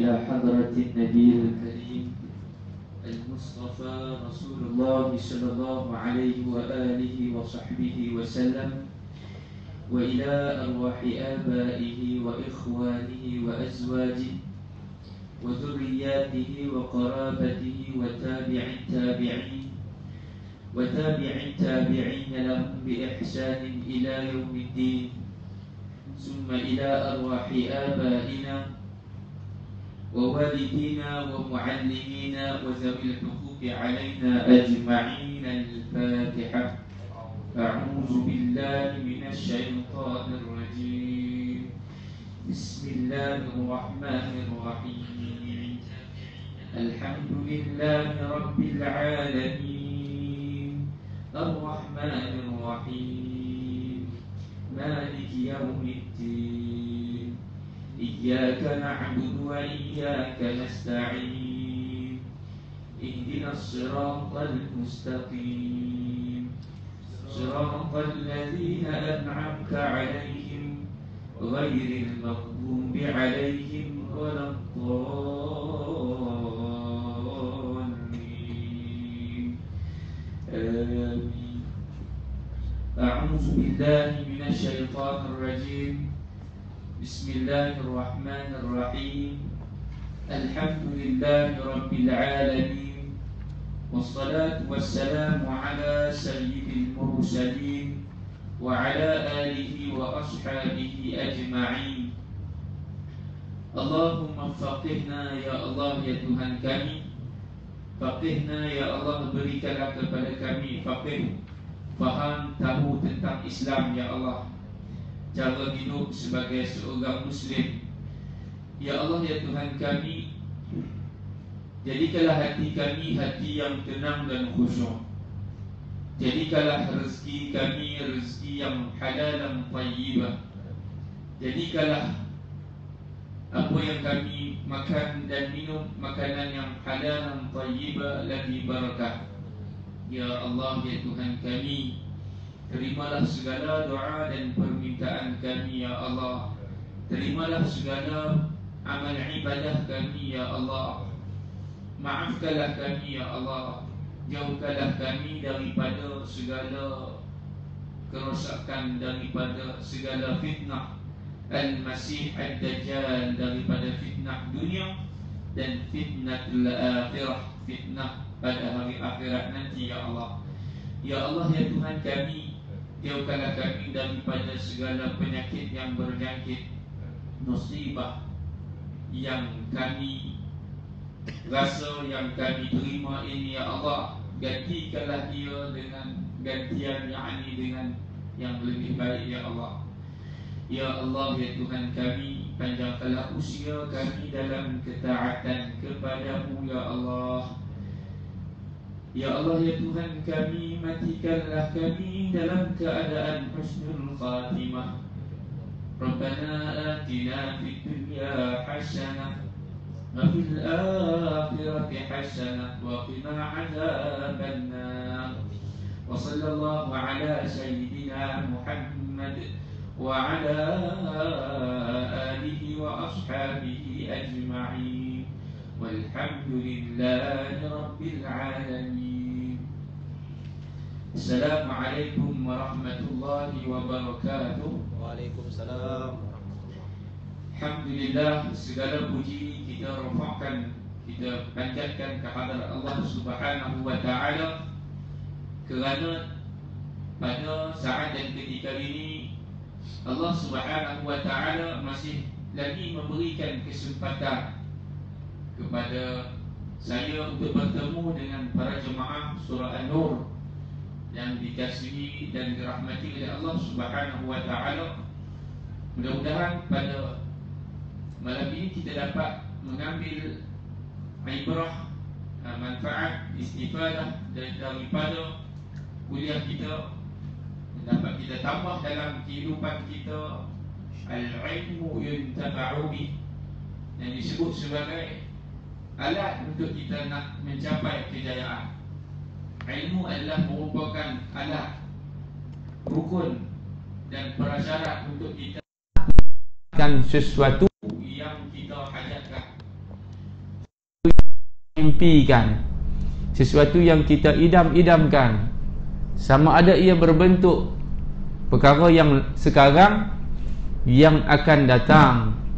إلى حضرة النبي الكريم المصطفى رسول الله صلى الله عليه وآله وصحبه وسلم، وإلى أرواح آبائه وإخوانه وأزواجه وذرياته وقرابته وتابع التابعين لهم بإحسان إلى يوم الدين، ثم إلى أرواح آبائنا ووالدينا ومعلمينا وذوي الحقوق علينا أجمعين. الفاتحة. أعوذ بالله من الشيطان الرجيم. بسم الله الرحمن الرحيم. الحمد لله رب العالمين الرحمن الرحيم مالك يوم الدين. إياك نعبد وإياك نستعين. اهدنا الصراط المستقيم صراط الذين أنعمت عليهم غير المغضوب عليهم ولا الضالين. آمين. أعوذ بالله من الشيطان الرجيم. بسم الله الرحمن الرحيم. الحمد لله رب العالمين، والصلاة والسلام على سيد المرسلين وعلى آله وأصحابه أجمعين. اللهم فقهنا ya Allah, ya Tuhan kami. Faqihna ya Allah, berikanlah kepada kami faqih, faham, tahu tentang Islam ya Allah, cara hidup sebagai seorang Muslim. Ya Allah, ya Tuhan kami, jadikanlah hati kami hati yang tenang dan khusyuk. Jadikanlah rezeki kami rezeki yang halal dan tayyibah. Jadikanlah apa yang kami makan dan minum makanan yang halal dan tayyibah lagi barakah. Ya Allah, ya Tuhan kami, terimalah segala doa dan permintaan kami ya Allah. Terimalah segala amal ibadah kami ya Allah. Maafkanlah kami ya Allah. Jauhkanlah kami daripada segala kerosakan, daripada segala fitnah Al-Masih Ad-Dajjal, daripada fitnah dunia dan fitnatul akhirah, fitnah pada hari akhirat nanti ya Allah. Ya Allah, ya Tuhan kami, jauhkanlah kami daripada segala penyakit yang berjangkit, musibah yang kami rasa, yang kami terima ini ya Allah. Gantikanlah dia dengan gantian yakni dengan yang lebih baik ya Allah. Ya Allah, ya Tuhan kami, panjangkanlah usia kami dalam ketaatan kepadamu ya Allah. Ya Allah, ya Tuhan kami, matikanlah kami dalam keadaan husnul khatimah. Rabbana atina fid dunya hasanah وفي الآخرة حسنة وقنا عذاب النار. وصلى الله على سيدنا محمد وعلى آله وأصحابه أجمعين، والحمد لله رب العالمين. السلام عليكم ورحمة الله وبركاته. Waalaikumsalam. Alhamdulillah, segala puji kita rafa'kan, kita panjatkan kehadrat Allah Subhanahu wa ta'ala, kerana pada saat dan ketika ini Allah Subhanahu wa ta'ala masih lagi memberikan kesempatan kepada saya untuk bertemu dengan para jemaah surah An-Nur yang dikasihi dan dirahmati oleh Allah Subhanahu wa ta'ala. Mudah-mudahan pada malam ini kita dapat mengambil ibrah, manfaat, istifadah daripada kuliah kita, dapat kita tambah dalam kehidupan kita. Al-ilmu yuntafa'u bih, yang disebut sebagai alat untuk kita nak mencapai kejayaan. Ilmu adalah merupakan alat, rukun dan prasyarat untuk kita sesuatu yang kita hajatkan. impikan, sesuatu yang kita idam-idamkan, sama ada ia berbentuk perkara yang sekarang, yang akan datang,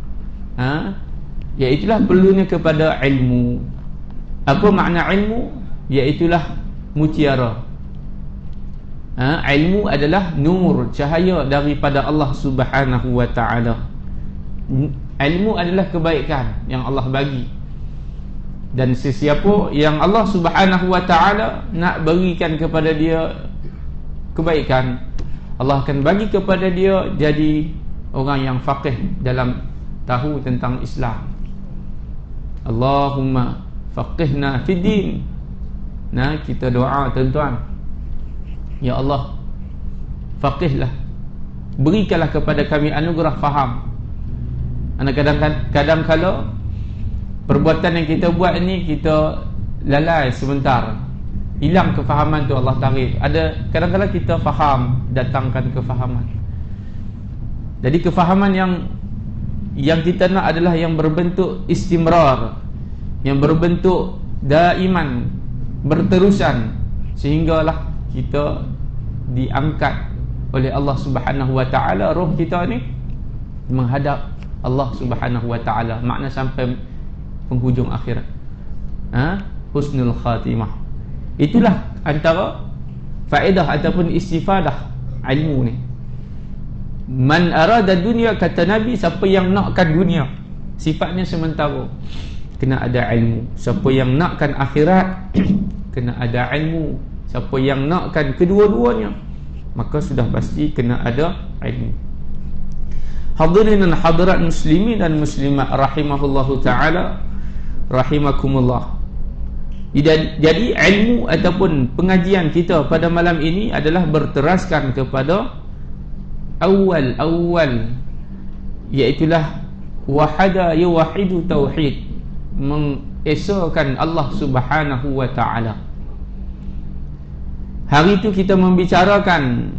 iaitulah perlunya kepada ilmu. Apa makna ilmu? Iaitulah mutiara. Ilmu adalah nur, cahaya daripada Allah Subhanahu wa ta'ala. Ilmu adalah kebaikan yang Allah bagi, dan sesiapa yang Allah Subhanahu wa ta'ala nak berikan kepada dia kebaikan, Allah akan bagi kepada dia jadi orang yang faqih dalam tahu tentang Islam. Allahumma faqihna fid din. Nah, kita doa tuan-tuan, ya Allah, faqihlah, berikanlah kepada kami anugerah faham. Kadang-kadang kalau perbuatan yang kita buat ni, kita lalai sebentar, hilang kefahaman tu, Allah tarif. Ada kadang-kadang kita faham, datangkan kefahaman. Jadi kefahaman yang kita nak adalah yang berbentuk istimrar, yang berbentuk daiman, berterusan, sehinggalah kita diangkat oleh Allah Subhanahu wa ta'ala. Roh kita ni menghadap Allah Subhanahu wa ta'ala, makna sampai penghujung akhirat. Husnul khatimah. Itulah antara faedah ataupun istifadah ilmu ni. Man arada dunia, kata Nabi, siapa yang nakkan dunia, sifatnya sementara, kena ada ilmu. Siapa yang nakkan akhirat, kena ada ilmu. Siapa yang nakkan kedua-duanya, maka sudah pasti kena ada ilmu. Hadirin dan hadirat muslimin dan muslimat rahimahullahu ta'ala, rahimakumullah. Jadi ilmu ataupun pengajian kita pada malam ini adalah berteraskan kepada awal, iaitulah wahada yuwahidu tauhid, mengesahkan Allah Subhanahu wa ta'ala. Hari itu kita membicarakan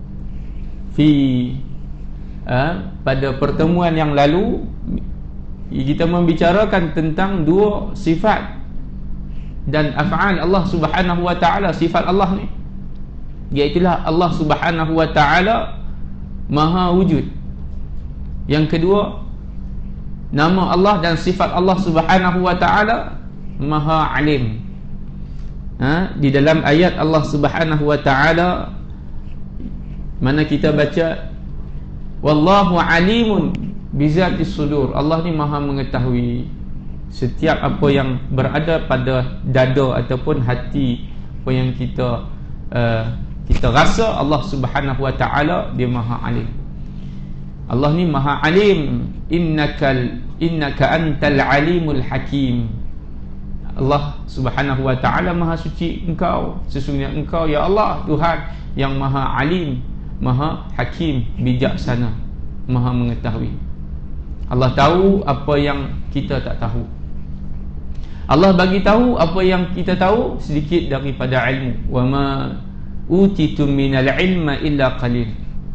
pada pertemuan yang lalu, kita membicarakan tentang dua sifat dan af'al Allah Subhanahu wa ta'ala. Sifat Allah ni, iaitulah Allah Subhanahu wa ta'ala Maha wujud. Yang kedua, nama Allah dan sifat Allah Subhanahu wa ta'ala Maha alim. Di dalam ayat Allah Subhanahu wa ta'ala, mana kita baca, wallahu alimun bizatis sudur. Allah ni Maha mengetahui setiap apa yang berada pada dada ataupun hati, apa yang kita rasa. Allah Subhanahu wa ta'ala dia Maha alim. Allah ni Maha alim. Innaka antal alimul hakim. Allah Subhanahu wa ta'ala Maha suci engkau, sesungguhnya engkau ya Allah Tuhan yang Maha alim, Maha hakim, bijaksana, Maha mengetahui. Allah tahu apa yang kita tak tahu. Allah bagi tahu apa yang kita tahu sedikit daripada ilmu. Wa ma utitum minal ilma illa qalil.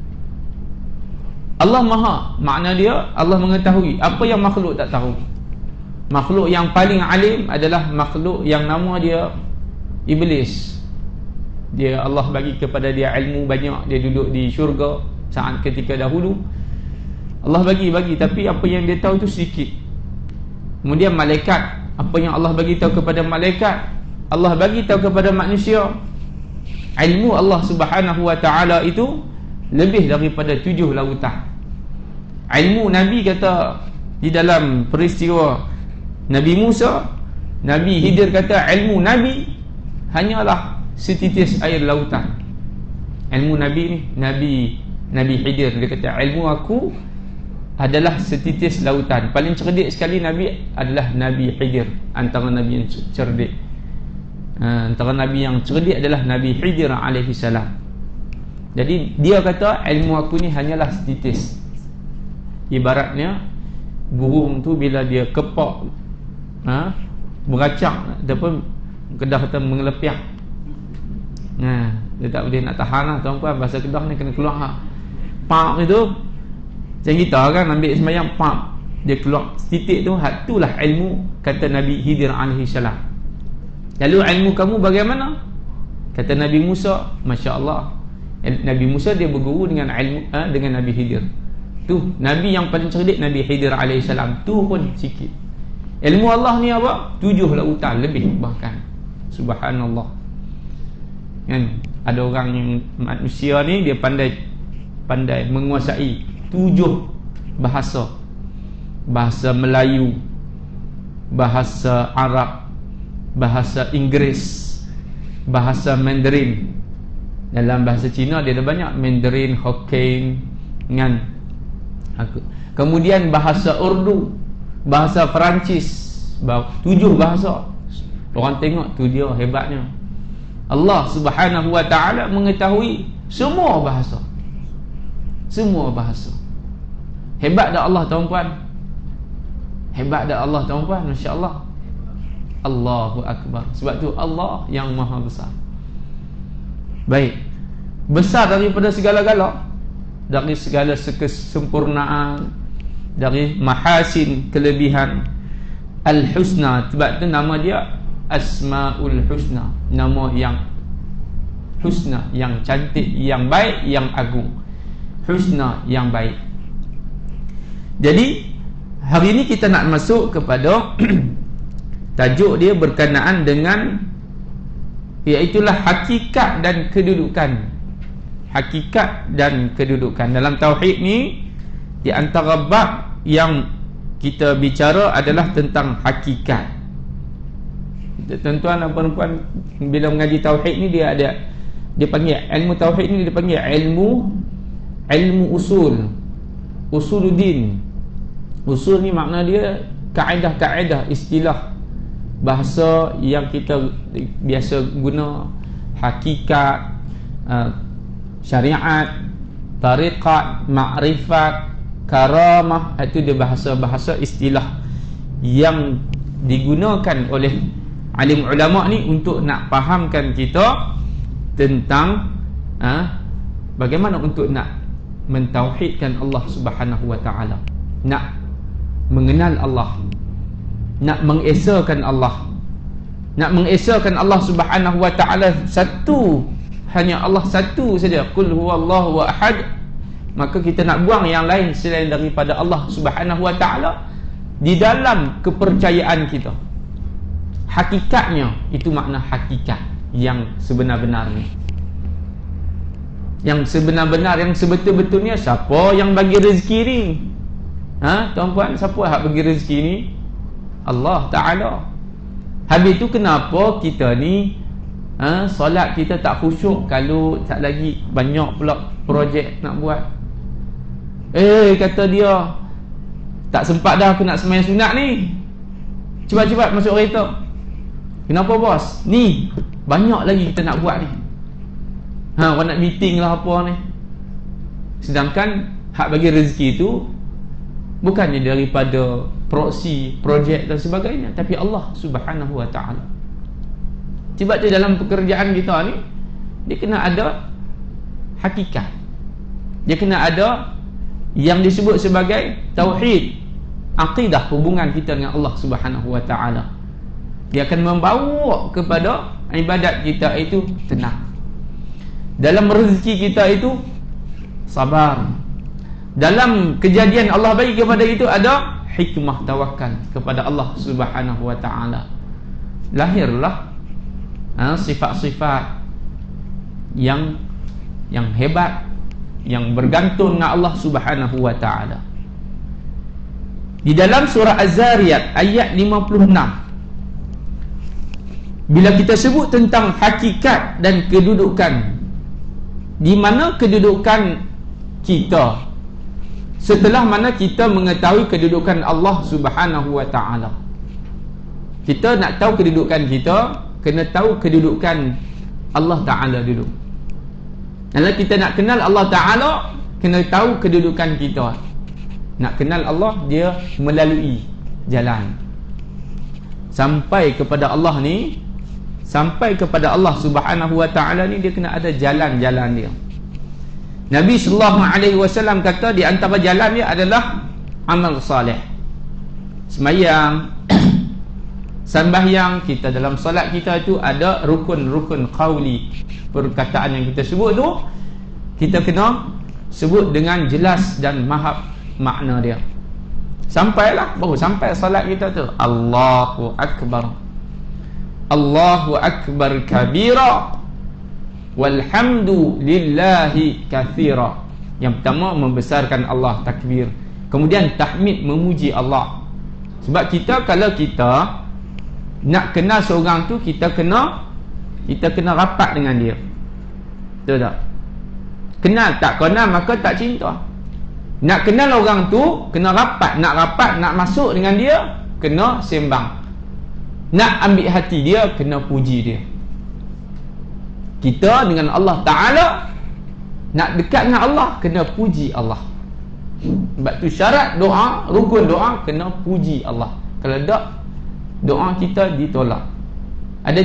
Allah Maha, makna dia Allah mengetahui apa yang makhluk tak tahu. Makhluk yang paling alim adalah makhluk yang nama dia Iblis. Dia Allah bagi kepada dia ilmu banyak, dia duduk di syurga saat ketika dahulu. Allah bagi, tapi apa yang dia tahu tu sedikit. Kemudian malaikat, apa yang Allah bagi tahu kepada malaikat, Allah bagi tahu kepada manusia. Ilmu Allah Subhanahu wa ta'ala itu lebih daripada 7 lautan. Ilmu Nabi kata di dalam peristiwa Nabi Musa, Nabi Khidir kata ilmu Nabi hanyalah setitis air lautan. Ilmu Nabi ni, Nabi Khidir dia kata ilmu aku adalah setitis lautan. Paling cerdik sekali Nabi adalah Nabi Khidir. Antara Nabi yang cerdik, antara Nabi yang cerdik adalah Nabi Khidir alaihi salam. Jadi dia kata ilmu aku ni hanyalah setitis. Ibaratnya burung tu bila dia kepak, beracak ataupun Kedah kata mengelepiak, dia tak boleh nak tahan lah tuan-tuan. Bahasa Kedah ni kena keluar pak itu. Macam kita kan ambil sembahyang, pak dia keluar titik tu, itulah ilmu kata Nabi Khidir alaihi salam. Lalu ilmu kamu bagaimana? Kata Nabi Musa, Masya Allah, Nabi Musa dia berguru dengan dengan Nabi Khidir. Tu Nabi yang paling cerdik, Nabi Khidir alaihissalam. Tu pun sikit. Ilmu Allah ni apa? 7 lautan lebih bahkan. Subhanallah. Kan? Ada orang yang manusia ni dia pandai menguasai 7 bahasa. Bahasa Melayu, bahasa Arab, bahasa Inggeris, bahasa Mandarin. Dalam bahasa Cina dia ada banyak, Mandarin, Hokkien, kan? Kemudian bahasa Urdu, bahasa Perancis, 7 bahasa. Orang tengok tu dia hebatnya. Allah Subhanahu wa ta'ala mengetahui semua bahasa. Semua bahasa. Hebat dah Allah tuan-puan. Hebat dah Allah tuan-puan, masya-Allah. Allahu akbar. Sebab tu Allah yang maha besar. Baik. Besar daripada segala-gala, dari segala kesempurnaan, dari mahasin, kelebihan. Al-Husna, sebab tu nama dia Asmaul Husna, nama yang husna, yang cantik, yang baik, yang agung. Husna, yang baik. Jadi hari ini kita nak masuk kepada tajuk dia berkenaan dengan, iaitulah hakikat dan kedudukan. Hakikat dan kedudukan. Dalam tauhid ni, di antara bab yang kita bicara adalah tentang hakikat. Tuan-tuan dan puan-puan, bila mengaji tauhid ni dia panggil ilmu tauhid ni, dia panggil ilmu usul, usuluddin. Usul ni makna dia kaedah-kaedah, istilah bahasa yang kita biasa guna. Hakikat, syariat, tariqat, makrifat, karamah, itu dia bahasa-bahasa istilah yang digunakan oleh alim ulama ni untuk nak fahamkan kita tentang bagaimana untuk nak mentauhidkan Allah Subhanahu wa ta'ala, nak mengenal Allah, nak mengesakan Allah, nak mengesakan Allah Subhanahu wa ta'ala satu, hanya Allah satu saja. Qul huwallahu ahad. Maka kita nak buang yang lain selain daripada Allah Subhanahu wa ta'ala di dalam kepercayaan kita. Hakikatnya, itu makna hakikat yang sebenar-benarnya. Yang sebenar-benar, yang sebetul-betulnya, siapa yang bagi rezeki ni? Tuan-puan, siapa yang bagi rezeki ni? Allah Ta'ala. Habis tu kenapa kita ni solat kita tak khusyuk kalau tak lagi banyak pula projek nak buat. Kata dia, tak sempat dah aku nak sembahyang sunat ni, cepat-cepat masuk kereta. Kenapa bos? Ni banyak lagi kita nak buat ni. Orang nak meeting lah apa ni. Sedangkan hak bagi rezeki tu bukannya daripada proksi, projek dan sebagainya, tapi Allah Subhanahu wa ta'ala. Sebab tu dalam pekerjaan kita ni, dia kena ada hakikat. Dia kena ada yang disebut sebagai tauhid, akidah, hubungan kita dengan Allah Subhanahu wa ta'ala. Dia akan membawa kepada ibadat kita itu tenang. Dalam rezeki kita itu sabar. Dalam kejadian Allah bagi kepada itu ada hikmah, tawakal kepada Allah Subhanahu wa ta'ala. Lahirlah sifat-sifat yang hebat, yang bergantung dengan Allah Subhanahu wa ta'ala. Di dalam surah Az-Zariyat ayat 56, bila kita sebut tentang hakikat dan kedudukan, di mana kedudukan kita setelah mana kita mengetahui kedudukan Allah Subhanahu wa ta'ala. Kita nak tahu kedudukan kita, kena tahu kedudukan Allah Ta'ala dulu. Kalau kita nak kenal Allah Ta'ala, kena tahu kedudukan kita. Nak kenal Allah, dia melalui jalan sampai kepada Allah ni. Sampai kepada Allah Subhanahu wa ta'ala ni, dia kena ada jalan-jalan dia. Nabi SAW kata di antara jalan dia adalah amal salih. Semayang, sembahyang kita, dalam solat kita tu ada rukun-rukun qauli, perkataan yang kita sebut tu kita kena sebut dengan jelas dan mahab makna dia. Sampailah, baru sampai solat kita tu Allahu Akbar, Allahu Akbar kabira, walhamdulillahi kathira. Yang pertama membesarkan Allah, takbir. Kemudian tahmid, memuji Allah. Sebab kita, kalau kita nak kenal seorang tu, kita kena rapat dengan dia. Betul tak? Kenal tak kenal maka tak cinta. Nak kenal orang tu kena rapat, nak masuk dengan dia kena sembang. Nak ambil hati dia kena puji dia. Kita dengan Allah Ta'ala nak dekat dengan Allah kena puji Allah. Sebab tu syarat doa, rukun doa kena puji Allah. Kalau tak, doa kita ditolak. Ada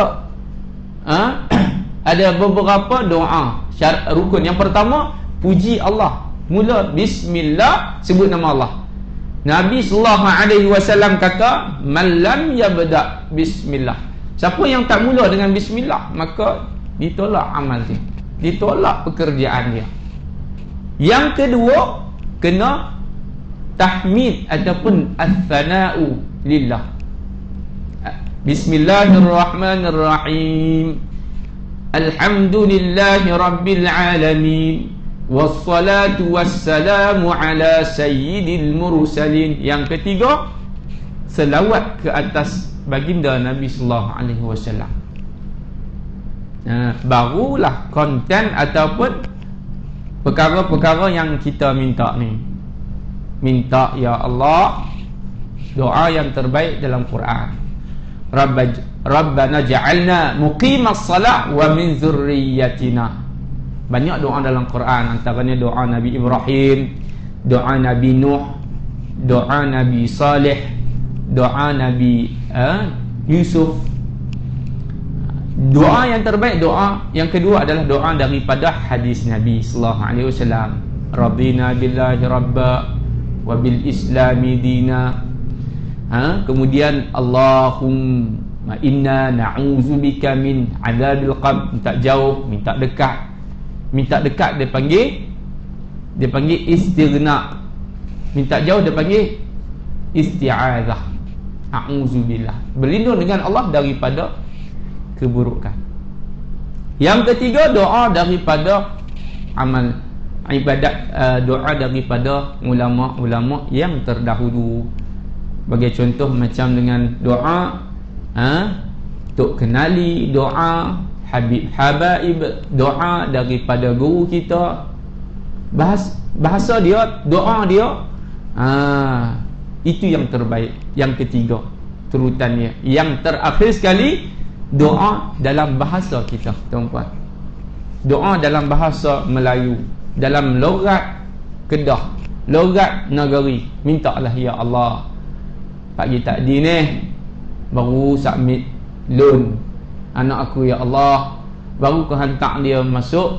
3 ada beberapa doa syarat rukun. Yang pertama, puji Allah. Mula bismillah, sebut nama Allah. Nabi sallallahu alaihi wasallam kata, "Man lam yabda bismillah." Siapa yang tak mula dengan bismillah, maka ditolak amal dia, ditolak pekerjaan dia. Yang kedua, kena tahmid ataupun ats-tsana'u lillah. Bismillahirrahmanirrahim. Alhamdulillahi rabbil alamin. Wassalatu wassalamu ala sayyidil mursalin. Yang ketiga, selawat ke atas baginda Nabi sallallahu alaihi wasallam. Barulah konten ataupun perkara-perkara yang kita minta ni. Minta, ya Allah, doa yang terbaik dalam Quran. Rabbana ja'alna muqimas salah wa min dzurriyyatina. Banyak doa dalam Quran, antaranya doa Nabi Ibrahim, doa Nabi Nuh, doa Nabi Saleh, doa Nabi Yusuf. Doa yang terbaik, doa yang kedua adalah doa daripada hadis Nabi sallallahu alaihi wasallam. Radina billahi rabba wa bil islami dina. Kemudian Allahumma inna na'udzubika min adzabil qabr. Minta jauh, minta dekat. Minta dekat dia panggil istighna. Minta jauh dia panggil isti'adzah. A'udzubillah, berlindung dengan Allah daripada keburukan. Yang ketiga, doa daripada amal ibadat, doa daripada ulama-ulama yang terdahulu. Bagi contoh macam dengan doa Tok Kenali, doa Habib Habaib, doa daripada guru kita. Bahasa dia, doa dia, itu yang terbaik. Yang ketiga terutannya. Yang terakhir sekali, doa dalam bahasa kita, tuan-tuan. Doa dalam bahasa Melayu, dalam logat Kedah, logat Negeri. Mintalah, ya Allah, pagi tadi ni baru submit loan anak aku, ya Allah, baru kau hantar dia masuk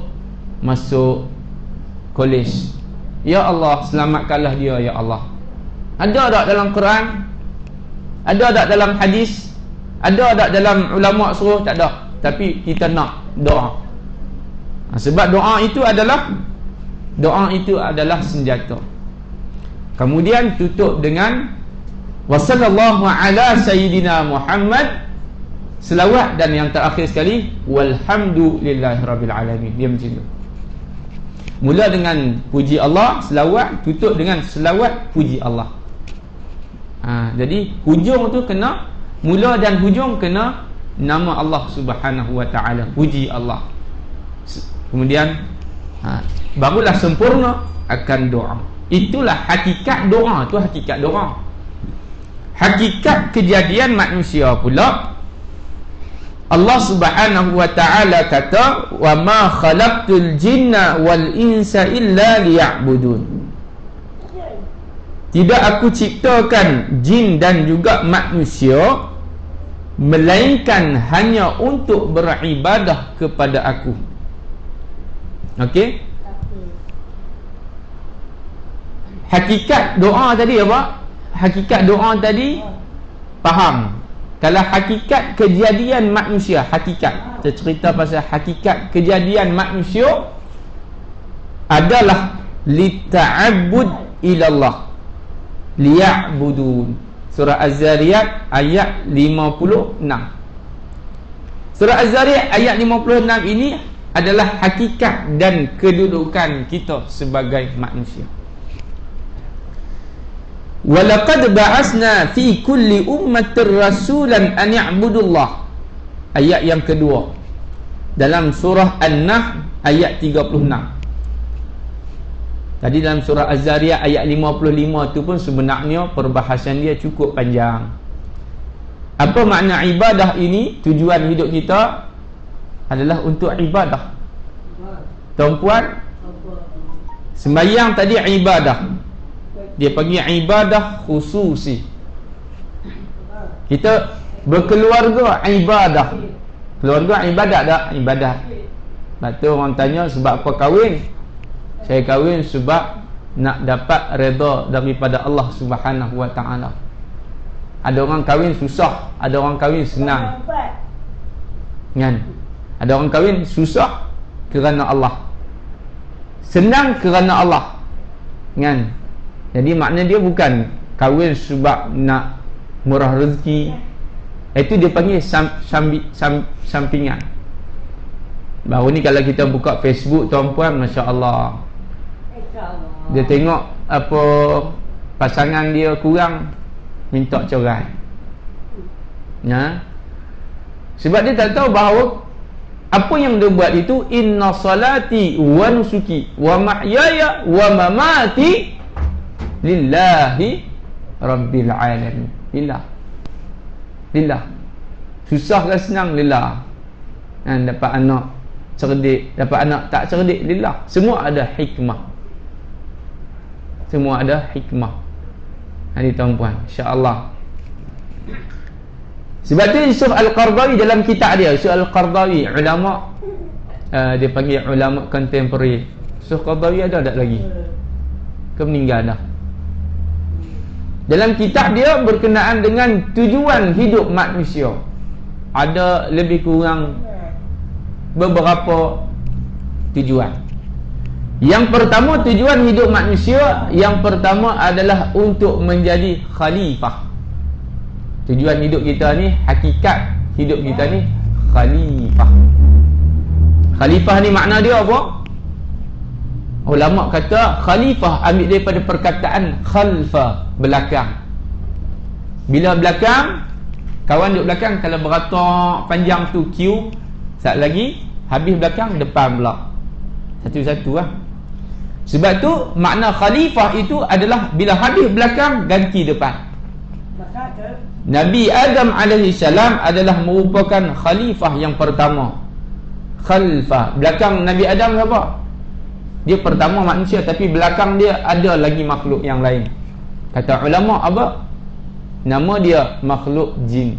kolej. Ya Allah, selamatkanlah dia, ya Allah. Ada tak dalam Quran? Ada tak dalam hadis? Ada tak dalam ulama suruh? Tak ada. Tapi kita nak doa. Sebab doa itu adalah senjata. Kemudian tutup dengan wassallallahu ala sayyidina Muhammad, selawat, dan yang terakhir sekali walhamdulillahi rabbil alamin. Dia macam tu. Mula dengan puji Allah, selawat, tutup dengan selawat, puji Allah. Jadi hujung tu kena, mula dan hujung kena nama Allah Subhanahu wa taala, puji Allah. Kemudian barulah sempurna akan doa. Itulah hakikat doa, tu hakikat doa. Hakikat kejadian manusia pula, Allah Subhanahu wa taala kata, wa ma khalaqtul jinna wal insa illa liya'budun. Tidak aku ciptakan jin dan juga manusia melainkan hanya untuk beribadah kepada aku. Okey? Hakikat doa tadi apa? Hakikat doa tadi faham. Kalau hakikat kejadian manusia, hakikat, kita cerita pasal hakikat kejadian manusia adalah lita'abbud ilallah, liya'budun. Surah Az-Zariyat ayat 56. Surah Az-Zariyat ayat 56 ini adalah hakikat dan kedudukan kita sebagai manusia. Walaqad ba'asna fi kulli ummatir rasulan an ya'budullah. Ayat yang kedua dalam surah An-Nahl ayat 36. Tadi dalam surah Az-Zariyat ayat 55 tu pun sebenarnya perbahasan dia cukup panjang. Apa makna ibadah ini? Tujuan hidup kita adalah untuk ibadah. Tuan-puan, sembahyang tadi ibadah. Dia panggil ibadah khususi. Kita berkeluarga ibadah. Keluarga ibadat tak? Ibadat. Lepas tu orang tanya sebab apa kahwin? Saya kahwin sebab nak dapat redha daripada Allah Subhanahu Wa Taala. Ada orang kahwin susah, ada orang kahwin senang. Kan? Ada orang kahwin susah kerana Allah, senang kerana Allah. Kan? Jadi makna dia bukan kahwin sebab nak murah rezeki. Itu dia panggil sampingan. Baru ni kalau kita buka Facebook, tuan-puan, Masya Allah, dia tengok apa pasangan dia kurang, minta cerai. Ya? Sebab dia tak tahu bahawa apa yang dia buat itu, inna salati wa nusuki wa mahyaya wa mamati lillahi rabbil alamin. Lillah. Susah ke senang? Lillah. Dapat anak cerdik, dapat anak tak cerdik, lillah. Semua ada hikmah. Semua ada hikmah. Ini tuan-puan, insya-Allah. Sebab tu Yusuf Al-Qaradawi dalam kitab dia, Yusuf Al-Qaradawi, ulama dia panggil ulama kontemporari. Yusuf Al-Qaradawi ada tak lagi? Ke meninggal dah? Dalam kitab dia berkenaan dengan tujuan hidup manusia, ada lebih kurang beberapa tujuan. Yang pertama, tujuan hidup manusia yang pertama adalah untuk menjadi khalifah. Tujuan hidup kita ni, hakikat hidup kita ni khalifah. Khalifah ni makna dia apa? Ulama kata khalifah ambil daripada perkataan khalfa, belakang. Bila belakang, kawan duduk belakang, kalau beratok panjang tu queue, sat lagi habis belakang, depan pula. Satu-satu lah. Sebab tu makna khalifah itu adalah bila habis belakang, ganti depan. Nabi Adam AS adalah merupakan khalifah yang pertama. Khalfah, belakang Nabi Adam apa? Dia pertama manusia, tapi belakang dia ada lagi makhluk yang lain. Kata ulama apa? Nama dia makhluk jin.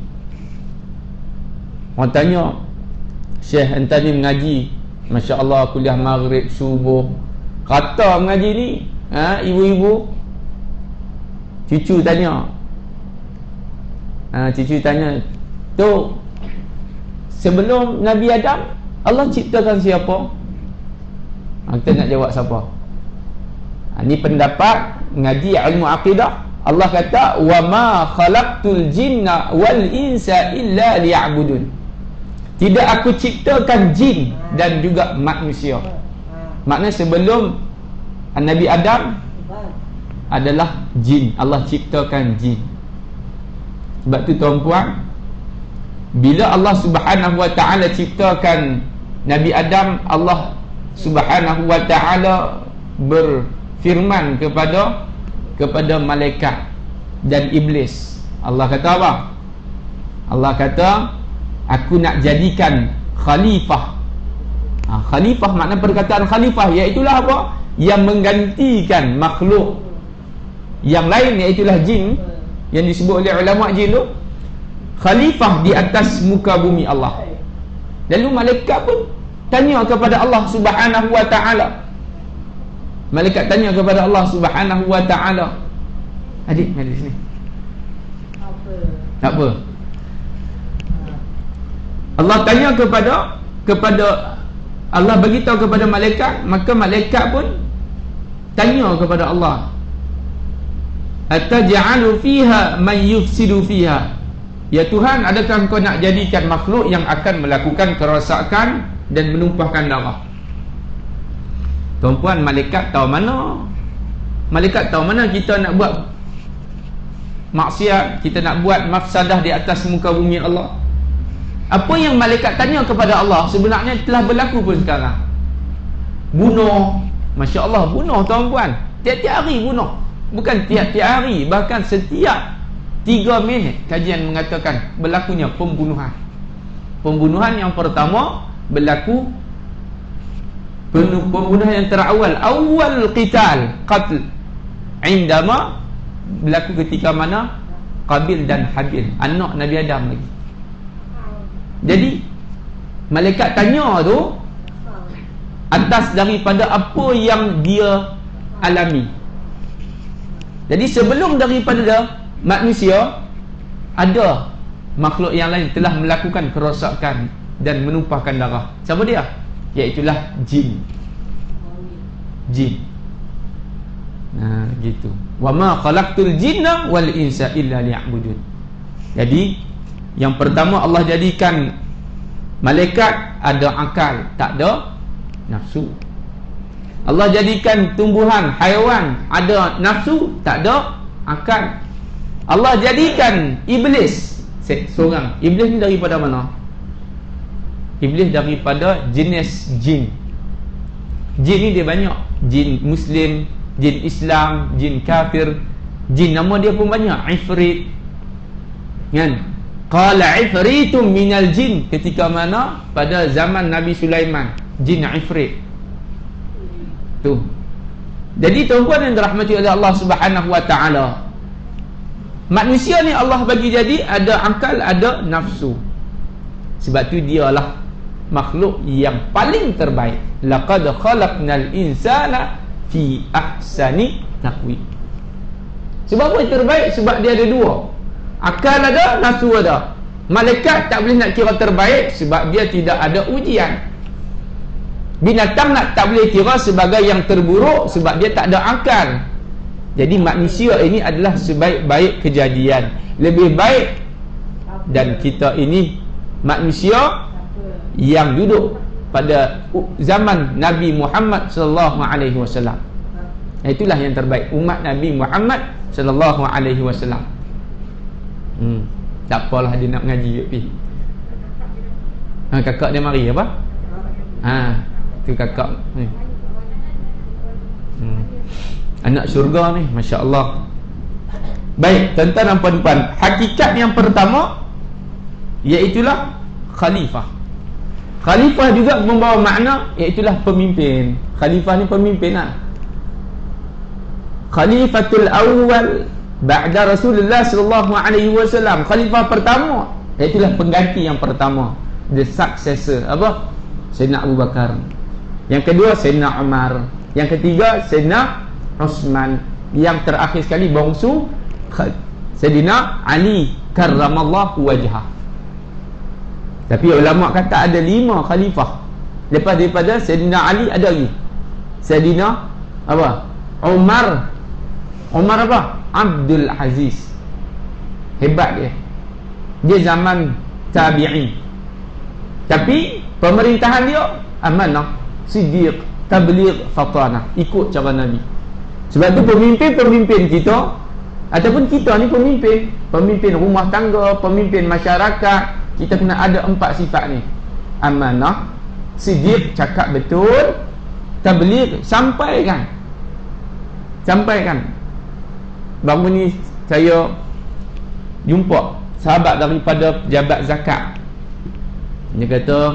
Orang tanya, Syekh entah ni mengaji, Masya Allah, kuliah maghrib, subuh, kata mengaji ni, ibu-ibu, cucu tanya, tu sebelum Nabi Adam, Allah ciptakan siapa? Kita nak jawab siapa? Ini pendapat ngaji ilmu akidah. Allah kata, wa ma khalaqtul jinna wal insa illa liya'budun. Tidak aku ciptakan jin dan juga manusia. Maknanya sebelum Nabi Adam adalah jin. Allah ciptakan jin. Sebab tu tuan-puan, bila Allah Subhanahu Wa Ta'ala ciptakan Nabi Adam, Allah Subhanahu Wa Ta'ala berfirman kepada malaikat dan iblis. Allah kata apa? Allah kata, aku nak jadikan khalifah. Khalifah makna perkataan khalifah, iaitulah apa? Yang menggantikan makhluk yang lain, iaitulah jin, yang disebut oleh ulama jin tu khalifah di atas muka bumi Allah. Lalu malaikat pun tanya kepada Allah Subhanahu Wa Ta'ala. Malaikat tanya kepada Allah Subhanahu Wa Ta'ala. Adik, mari sini. Tak apa. Allah tanya kepada Allah bagi tahu kepada malaikat, maka malaikat pun tanya kepada Allah, ataj'alu fiha man yufsidu fiha, ya Tuhan, adakah Engkau nak jadikan makhluk yang akan melakukan kerosakan dan menumpahkan darah? Tuan-puan, malaikat tahu mana? Malaikat tahu mana kita nak buat maksiat, kita nak buat mafsadah di atas muka bumi Allah? Apa yang malaikat tanya kepada Allah sebenarnya telah berlaku pun sekarang. Bunuh, Masya Allah, bunuh tuan-puan, tiap-tiap hari bunuh. Bukan tiap-tiap hari, bahkan setiap 3 minit kajian mengatakan berlakunya pembunuhan. Pembunuhan yang pertama berlaku, pembunuhan yang terawal, awal qital, qatl, indama, berlaku ketika mana Qabil dan Habil, anak Nabi Adam lagi. Jadi malaikat tanya tu atas daripada apa yang dia alami. Jadi sebelum daripada manusia, ada makhluk yang lain telah melakukan kerosakan dan menumpahkan darah. Siapa dia? Iaitulah jin. Jin. Nah, gitu. Wa ma khalaqtul jinna wal insa illa liya'budun. Jadi yang pertama, Allah jadikan malaikat ada akal, tak ada nafsu. Allah jadikan tumbuhan, haiwan ada nafsu, tak ada akal. Allah jadikan iblis seorang. Iblis ni daripada mana? Iblis daripada jenis jin. Jin ni dia banyak. Jin Muslim, jin Islam, jin kafir. Jin nama dia pun banyak. Ifrit, kan? Qala ifritum minal jin, ketika mana? Pada zaman Nabi Sulaiman, jin Ifrit tu. Jadi tuan-tuan yang dirahmati oleh Allah Subhanahu wa taala, manusia ni Allah bagi jadi ada akal, ada nafsu. Sebab tu dialah makhluk yang paling terbaik. Laqad khalaqnal insana fi ahsani taqwim. Sebab apa terbaik? Sebab dia ada dua. Akal ada, nafsu ada. Malaikat tak boleh nak kira terbaik sebab dia tidak ada ujian. Binatang tak boleh kira sebagai yang terburuk sebab dia tak ada akal. Jadi manusia ini adalah sebaik-baik kejadian. Lebih baik, dan kita ini manusia yang duduk pada zaman Nabi Muhammad sallallahu alaihi wasallam. Itulah yang terbaik, umat Nabi Muhammad sallallahu alaihi wasallam. Tak apalah dia nak mengaji pi. Kakak dia mari apa? Tu kakak ni. Anak syurga ni, masya-Allah. Baik, tuan-tuan dan puan-puan, hakikat yang pertama iaitulah khalifah. Khalifah juga membawa makna iaitulah pemimpin. Khalifah ni pemimpin lah. Khalifatul awal ba'da Rasulullah sallallahu alaihi wasallam. Khalifah pertama iaitulah pengganti yang pertama, the successor. Apa? Sayyidina Abu Bakar. Yang kedua Sayyidina Umar. Yang ketiga Sayyidina Uthman. Yang terakhir sekali bongsu Sayyidina Ali karramallahu wajhah. Tapi ulama kata ada 5 khalifah. Lepas daripada Sayyidina Ali ada lagi Sayyidina apa? Umar apa? Abdul Aziz. Hebat dia. Dia zaman tabi'in. Tapi pemerintahan dia amanah, siddiq, tabligh, fatanah. Ikut cara Nabi. Sebab tu pemimpin-pemimpin kita, ataupun kita ni pemimpin rumah tangga, pemimpin masyarakat, kita kena ada 4 sifat ni. Amanah, siddiq, cakap betul, tabligh, sampaikan. Baru ni saya jumpa sahabat daripada pejabat zakat. Dia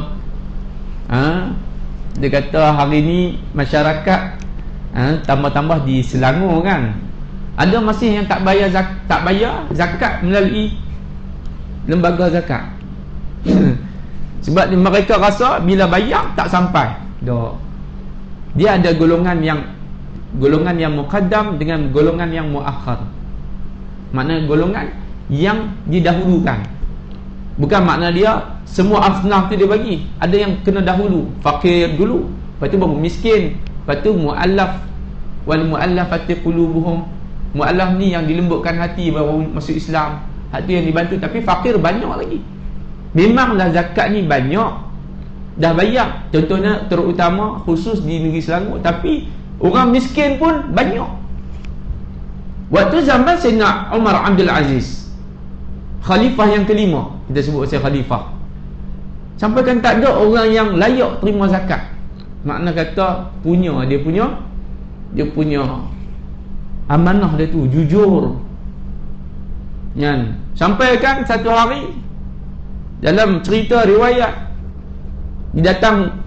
kata hari ni masyarakat tambah-tambah di Selangor kan, ada masih yang tak bayar zakat melalui lembaga zakat. Sebab mereka rasa bila bayar tak sampai. Dia ada golongan yang muqaddam dengan golongan yang muakhir. Makna golongan yang didahulukan. Bukan makna dia semua asnaf tu dia bagi. Ada yang kena dahulu fakir dulu, lepas tu baru miskin, lepas tu mu'allaf, wal mu'allafati qulubuhum. Mu'allaf ni yang dilembutkan hati baru masuk Islam, hati yang dibantu. Tapi fakir banyak lagi. Memanglah zakat ni banyak dah bayar, contohnya terutama khusus di negeri Selangor, tapi orang miskin pun banyak. Waktu zaman Sayyidina Umar Abdul Aziz, khalifah yang kelima, kita sebut pasal khalifah, sampai kan tak ada orang yang layak terima zakat. Makna kata dia punya amanah dia tu jujur. Kan? Sampai kan satu hari dalam cerita riwayat, datang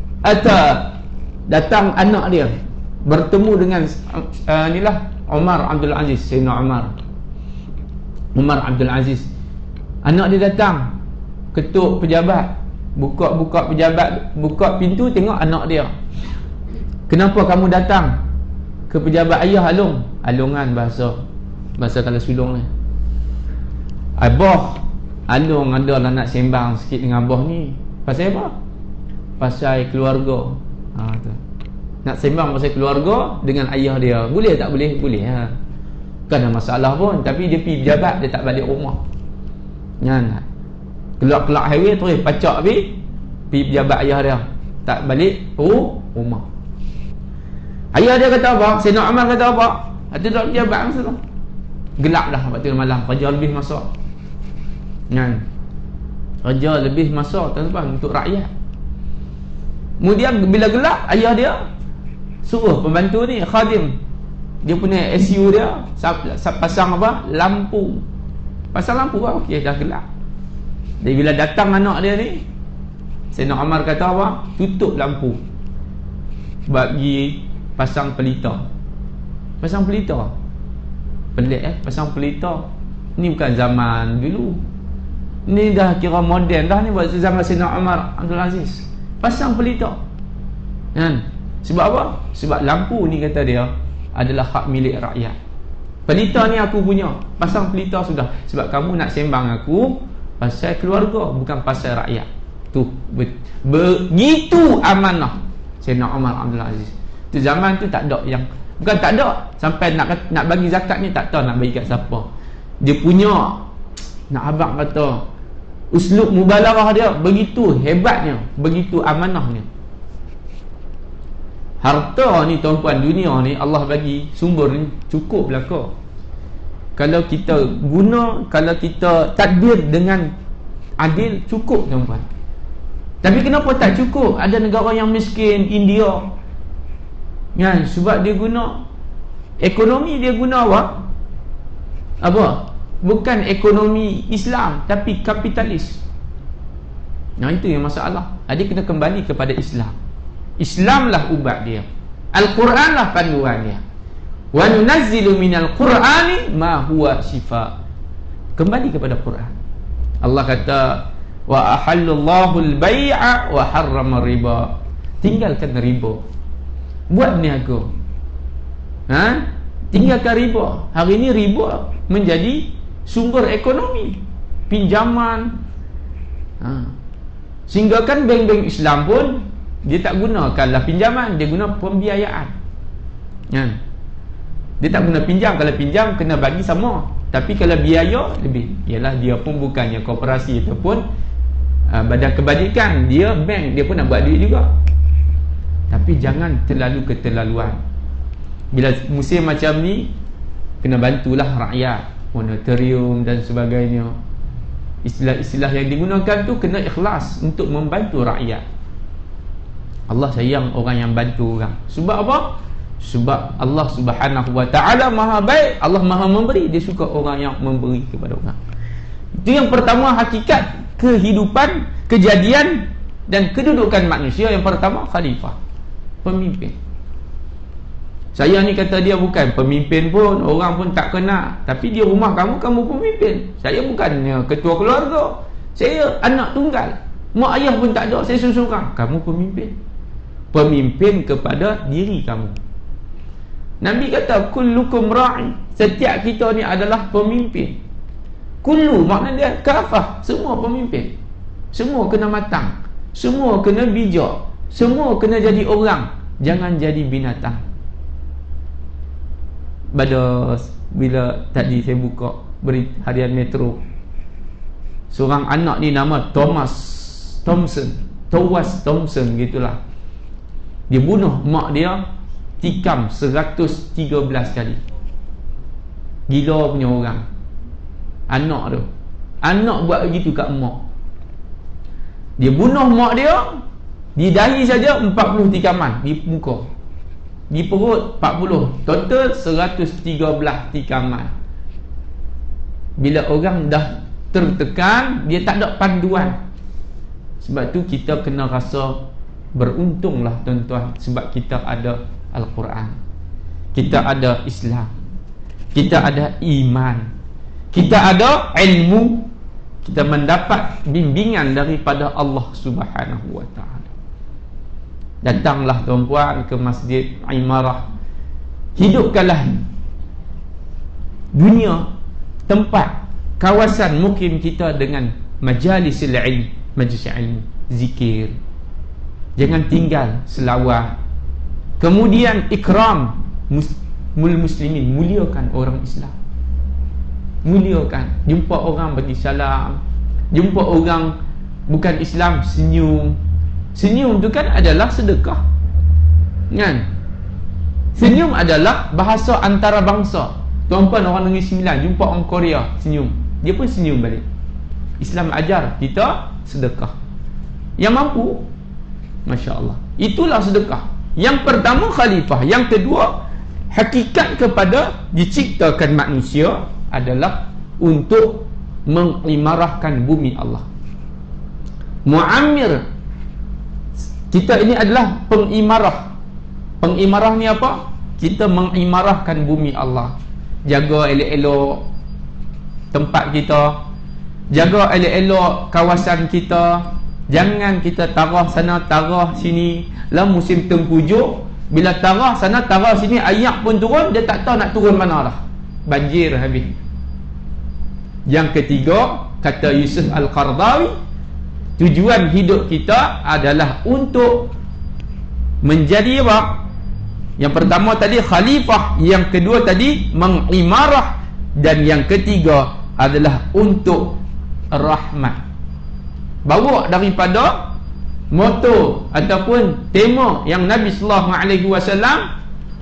anak dia bertemu dengan inilah Umar Abdul Aziz, Sayyidina Umar Abdul Aziz. Anak dia datang, ketuk pejabat, buka pejabat, buka pintu, tengok anak dia. Kenapa kamu datang ke pejabat? Ayah alungan bahasa kalau sulung ni. Abah alung adalah nak sembang sikit dengan abah ni. Pasal apa? Pasal keluarga. Tu. Nak sembang pasal keluarga dengan ayah dia. Boleh tak boleh? Boleh. Kan ada masalah pun, tapi dia pergi pejabat, dia tak balik rumah. Kan? Kelak-kelak highway terus pacak pergi pejabat ayah dia, tak balik rumah. Ayah dia kata apa? Sayyidina Umar kata apa? Ada duduk pejabat masa tu. Gelap dah waktu malam, kerja lebih masa. Kan? Kerja lebih masa tuan-tuan untuk rakyat. Kemudian bila gelap, ayah dia suruh pembantu ni, khadim, dia punya SU dia pasang apa? Lampu. Pasang lampu lah, okey dah gelap. Jadi bila datang anak dia ni, Sayyidina Umar kata apa? Tutup lampu, bagi pasang pelita. Pasang pelita, pelik pasang pelita. Ni bukan zaman dulu, ni dah kira moden dah ni, buat zaman Sayyidina Umar Abdul Aziz. Pasang pelita. Kan? Sebab apa? Sebab lampu ni kata dia adalah hak milik rakyat. Pelita ni aku punya, pasang pelita sudah. Sebab kamu nak sembang aku pasal keluarga, bukan pasal rakyat. Tu begitu amanah Sayyidina Umar Abdul Aziz. Tu zaman tu tak ada yang, bukan tak ada, sampai nak bagi zakat ni tak tahu nak bagi kat siapa. Dia punya, nak abang kata, uslub mubalarah dia begitu hebatnya, begitu amanahnya. Harta ni tuan-puan, dunia ni Allah bagi sumber ni cukup belaka. Kalau kita guna, kalau kita tadbir dengan adil, cukup tuan-puan. Tapi kenapa tak cukup? Ada negara yang miskin, India, kan? Sebab dia guna ekonomi, dia guna apa? Bukan ekonomi Islam, tapi kapitalis. Nah, itu yang masalah. Dia kena kembali kepada Islam. Islamlah ubat dia, Al-Quran lah panduan dia. Wa nunazzilu minal Qur'ani ma huwa shifa. Kembali kepada Quran. Allah kata wa ahallallahu al-bai'a wa harrama riba. Tinggalkan riba, buat niaga. Tinggalkan riba. Hari ini riba menjadi sumber ekonomi, pinjaman. Sehingga kan bank-bank Islam pun dia tak gunakanlah pinjaman, dia guna pembiayaan. Dia tak guna pinjam. Kalau pinjam kena bagi sama, tapi kalau biaya lebih. Ialah dia pun bukannya koperasi ataupun badan kebajikan, dia bank, dia pun nak buat duit juga. Tapi jangan terlalu keterlaluan. Bila musim macam ni, kena bantulah rakyat, monetarium dan sebagainya. Istilah-istilah yang digunakan tu kena ikhlas untuk membantu rakyat. Allah sayang orang yang bantu orang. Sebab apa? Sebab Allah Subhanahu wa ta'ala maha baik, Allah maha memberi. Dia suka orang yang memberi kepada orang. Itu yang pertama, hakikat kehidupan, kejadian dan kedudukan manusia. Yang pertama, khalifah, pemimpin. Saya ni kata dia bukan pemimpin pun, orang pun tak kenal, tapi dia rumah kamu, kamu pemimpin. Saya bukannya ketua keluarga, saya anak tunggal, mak ayah pun tak ada, saya seorang. Kamu pemimpin. Pemimpin kepada diri kamu. Nabi kata kullukum ra'i, setiap kita ni adalah pemimpin. Kullu maknanya dia kafah, semua pemimpin. semua kena matang, semua kena bijak, semua kena jadi orang, jangan jadi binatang. Bila tadi saya buka beri harian Metro, seorang anak ni nama Thomas Thompson gitulah. Dia bunuh mak dia, tikam 113 kali. Gila punya orang. Anak buat begitu kat mak. Dia bunuh mak dia, di dahi saja 40 tikaman di muka, di perut 40, total 113 tikaman. Bila orang dah tertekan, dia tak ada panduan. Sebab tu kita kena rasa beruntunglah tuan-tuan, sebab kita ada Al-Quran, kita ada Islam, kita ada iman, kita ada ilmu, kita mendapat bimbingan daripada Allah Subhanahu wa ta'ala. Datanglah tuan-tuan ke Masjid Imarah, hidupkanlah dunia, tempat, kawasan mukim kita dengan majalisil ilm, majlis ilmu, zikir. Jangan tinggal selawat. Kemudian ikram muslimin, muliakan orang Islam, muliakan. Jumpa orang bagi salam, jumpa orang bukan Islam, senyum. Senyum tu kan adalah sedekah, kan? Senyum adalah bahasa antarabangsa. Tuan-tuan orang Negeri Sembilan jumpa orang Korea senyum, dia pun senyum balik. Islam ajar kita sedekah. Yang mampu, Masya Allah, itulah sedekah. Yang pertama khalifah, yang kedua hakikat kepada diciptakan manusia adalah untuk mengimarahkan bumi Allah. Muammir, kita ini adalah pengimarah. Pengimarah ni apa? Kita mengimarahkan bumi Allah. Jaga elok-elok tempat kita, jaga elok-elok kawasan kita. Jangan kita tarah sana, tarah sini. Lah musim tengkujuh, bila tarah sana, tarah sini, ayak pun turun, dia tak tahu nak turun mana lah. Banjir habis. Yang ketiga, kata Yusuf Al-Qaradawi, tujuan hidup kita adalah untuk menjadi apa? Yang pertama tadi khalifah, yang kedua tadi mengimarah, dan yang ketiga adalah untuk rahmat. Bawa daripada moto ataupun tema yang Nabi sallallahu alaihi wasallam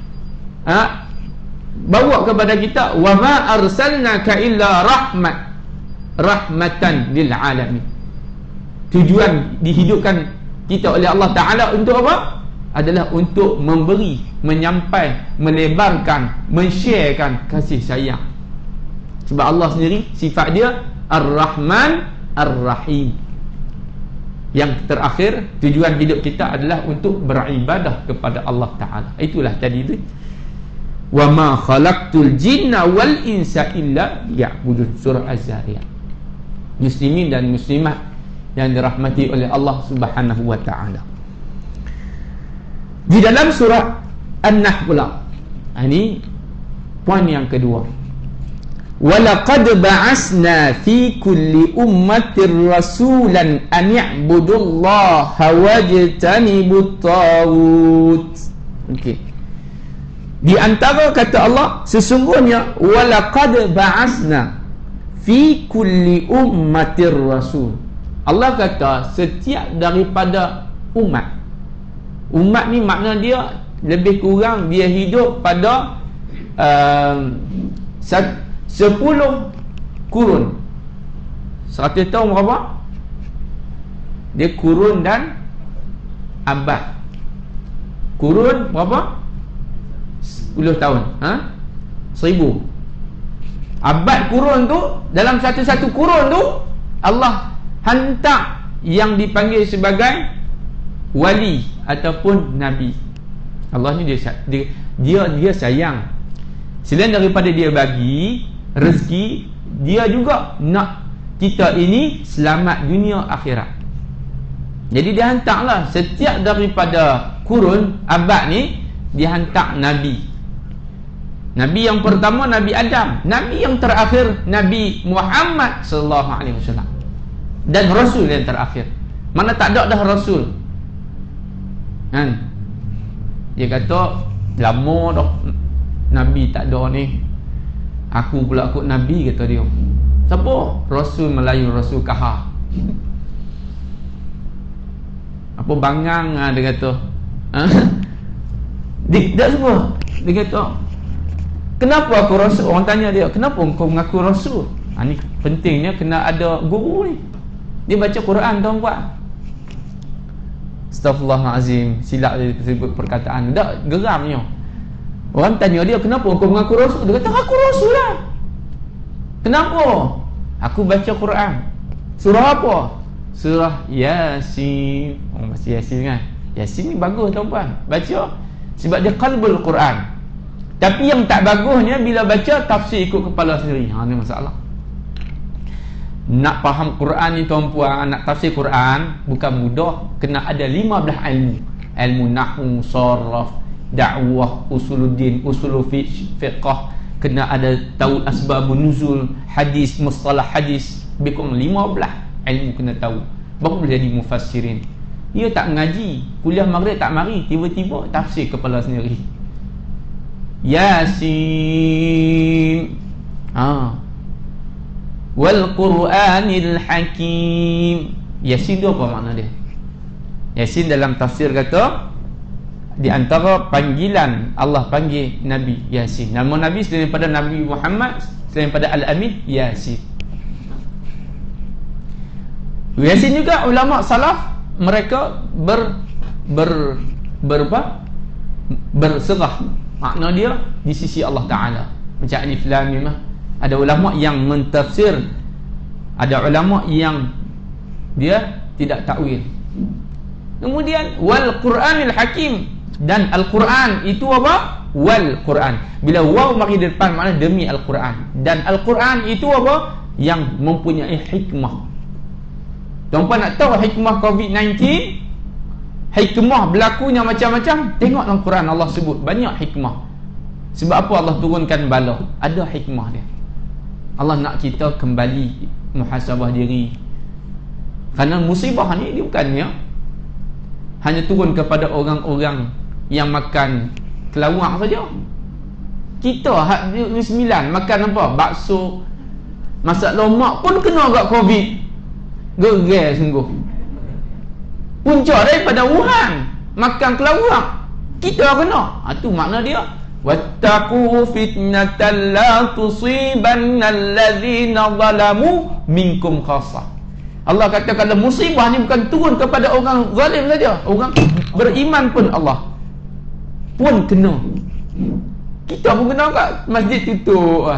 bawa kepada kita, wa ma arsalnaka illa rahmatan lil alamin. Tujuan dihidupkan kita oleh Allah Ta'ala untuk apa? Adalah untuk memberi, menyampai, melebarkan, mensharekan kasih sayang. Sebab Allah sendiri sifat dia Ar-Rahman Ar-Rahim. Yang terakhir, tujuan hidup kita adalah untuk beribadah kepada Allah Ta'ala. Itulah tadi tu, wa ma khalaqtul jinna wal insa illa liya'budun, surah Az-Zariyat. Muslimin dan muslimat yang dirahmati oleh Allah Subhanahu wa ta'ala. Di dalam surah An-Nahl pula, ini poin yang kedua. Walaqad ba'asna fi kulli ummatir rasulan an ya'budullaha wajtanibut taghut. Okey. Di antara kata Allah, sesungguhnya walaqad ba'asna fi kulli ummatir rasul. Allah kata setiap daripada umat. Umat ni makna dia lebih kurang dia hidup pada 10 kurun. 100 tahun berapa? Dia kurun dan abad. Kurun berapa? 10 tahun. 1000. Abad kurun tu, dalam satu-satu kurun tu Allah hantar yang dipanggil sebagai wali ataupun nabi. Allah ni dia sayang. Selain daripada dia bagi rezeki, dia juga nak kita ini selamat dunia akhirat. Jadi dia hantarlah setiap daripada kurun abad ni, dia hantar nabi. Nabi yang pertama Nabi Adam, nabi yang terakhir Nabi Muhammad sallallahu alaihi wasallam. dan Rasul yang terakhir. Mana tak ada dah Rasul kan? Dia kata lama dah Nabi tak ada ni, aku pula ikut Nabi, kata dia. Siapa? Rasul Melayu, Rasul Kahar. Apa bangang dia kata. Tak semua. Dia kata, kenapa aku Rasul? Orang tanya dia, kenapa kau mengaku Rasul? Ni pentingnya kena ada guru ni. Dia baca Quran, tuan-puan. Astaghfirullahalazim, silap dia sebut perkataan. Tak geramnya. Orang tanya dia, kenapa kau mengaku Rasul? Dia kata, aku Rasul lah. Kenapa? Aku baca Quran. Surah apa? Surah Yasin. Oh, masih Yasin kan? Yasin ni bagus, tuan-puan. Baca. Sebab dia qalbul Quran. Tapi yang tak bagusnya bila baca tafsir ikut kepala sendiri. Ni masalah. Nak faham Quran ni, tuan-puan, nak tafsir Quran bukan mudah. Kena ada 15 ilmu. Ilmu nahwu, saraf, dakwah, usuluddin, usul fiqh. Kena ada tahu asbabun nuzul, hadis, mustalah hadis. Lebih kurang 15 ilmu kena tahu. Baru boleh jadi mufassirin. Dia tak mengaji, kuliah maghrib tak mari, tiba-tiba tafsir kepala sendiri. Yasin. Wal Qur'anil Hakim. Yasin tu apa makna dia? Yasin dalam tafsir kata, di antara panggilan Allah panggil Nabi Yasin. Nama Nabi selain daripada Nabi Muhammad, selain daripada Al-Amin, Yasin. Yasin juga ulama salaf mereka berserah makna dia di sisi Allah Ta'ala. Macam Alif Lam Mim. Ada ulama yang mentafsir, ada ulama yang dia tidak takwil. Kemudian wal Qur'anil Hakim, dan Al-Quran itu apa? Wal Quran. Bila waw mari di depan makna demi Al-Quran. Dan Al-Quran itu apa? Yang mempunyai hikmah. Tuan-puan nak tahu hikmah COVID-19? Hikmah berlakunya macam-macam. Tengok dalam Quran Allah sebut banyak hikmah. Sebab apa Allah turunkan bala? Ada hikmah dia. Allah nak kita kembali muhasabah diri. Kerana musibah ni dia bukannya hanya turun kepada orang-orang yang makan kelawak saja. Kita hari 9 makan apa? Bakso, masak lomak pun kena agak COVID. Gerai sungguh. Punca daripada Wuhan makan kelawak, kita kena. Itu makna dia. Wattaqu fitnatan la tusibanna allazina zalamu minkum khassah. Allah kata kalau musibah ni bukan turun kepada orang zalim saja, orang beriman pun Allah pun kena. Kita pun kena kat masjid tutup.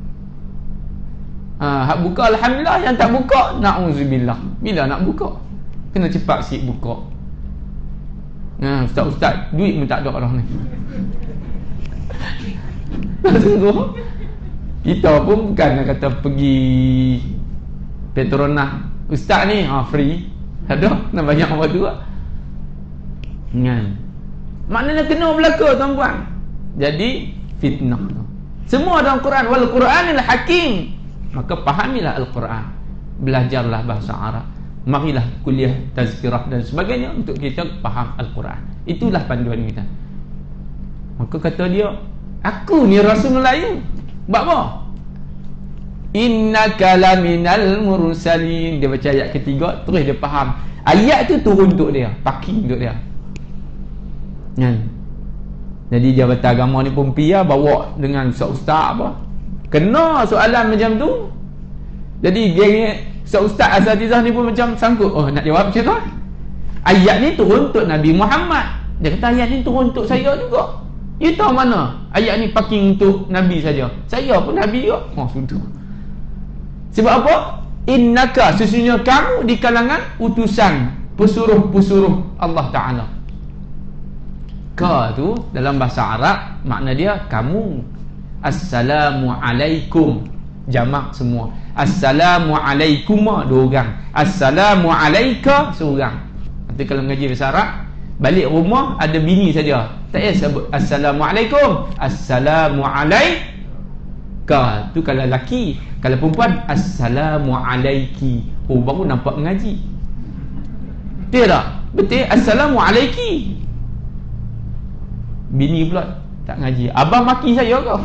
Hak buka alhamdulillah, yang tak buka na'udzubillah. Bila nak buka? Kena cepat sikit buka. Ustaz-ustaz duit pun tak ada orang ni. Sungguh. Kita pun bukan nak kata pergi Petronas. Ustaz ni free. Ada nak banyak orang tu lah. Maknanya kena berlaku, tuan-puan. Jadi fitnah tu semua dalam Quran. Wal Quranil Hakim. Maka fahamilah Al-Quran, belajarlah bahasa Arab, marilah kuliah tazkirah dan sebagainya untuk kita faham Al-Quran. Itulah panduan kita. Maka kata dia, aku ni Rasul Melayu. Buat apa? Innaka laminal mursalin. Dia baca ayat ketiga, terus dia faham. Ayat tu turun untuk dia, parking untuk dia. Jadi Jabatan Agama ni pun pia bawa dengan ustaz apa, kena soalan macam tu. Jadi dia ustaz asatizah ni pun macam sangkut. Oh, nak jawab macam tu. Ayat ni turun untuk Nabi Muhammad. Dia kata ayat ni turun untuk saya juga. You tahu mana? Ayat ni parking untuk Nabi saja. Saya pun Nabi juga. Oh, sudah. Sebab apa? Innaka, sesungguhnya kamu di kalangan utusan, pesuruh-pesuruh Allah Ta'ala. Ka tu dalam bahasa Arab makna dia kamu. Assalamualaikum, jamak semua. Assalamualaikum dua orang. Assalamualaika seorang. Nanti kalau mengaji bahasa Arab, balik rumah ada bini saja, tak payah sebut Assalamualaikum. Assalamualaikum. Ka tu kalau lelaki, kalau perempuan assalamualaiki. Oh, baru nampak mengaji. Betul tak? Betul, assalamualaiki. Bini pula tak ngaji. Abang maki saya kau.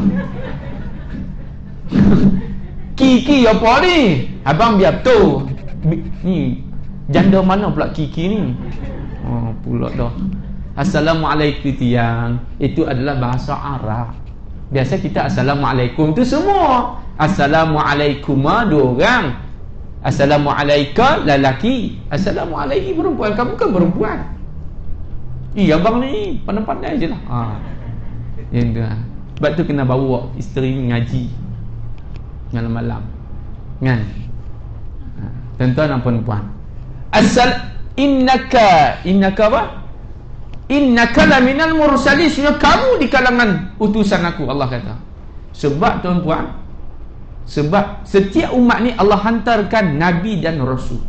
Kiki apa ni? Abang biar betul. Ni janda mana pula Kiki ni? Oh, pula dah. Assalamualaikum tiang. Itu adalah bahasa Arab. Biasa kita assalamualaikum tu semua. Assalamualaikum dua orang. Assalamualaikum lelaki. Assalamualaikum perempuan. Kamu kan perempuan. Abang ni pandai-pandai je lah. Yang tu. Sebab tu kena bawa isteri ngaji malam-malam. Kan? Tuan-tuan dan puan-puan. Innaka apa? Innaka laminal mursalin. Kamu di kalangan utusan aku, Allah kata. Sebab tuan-puan, sebab setiap umat ni Allah hantarkan nabi dan rasul.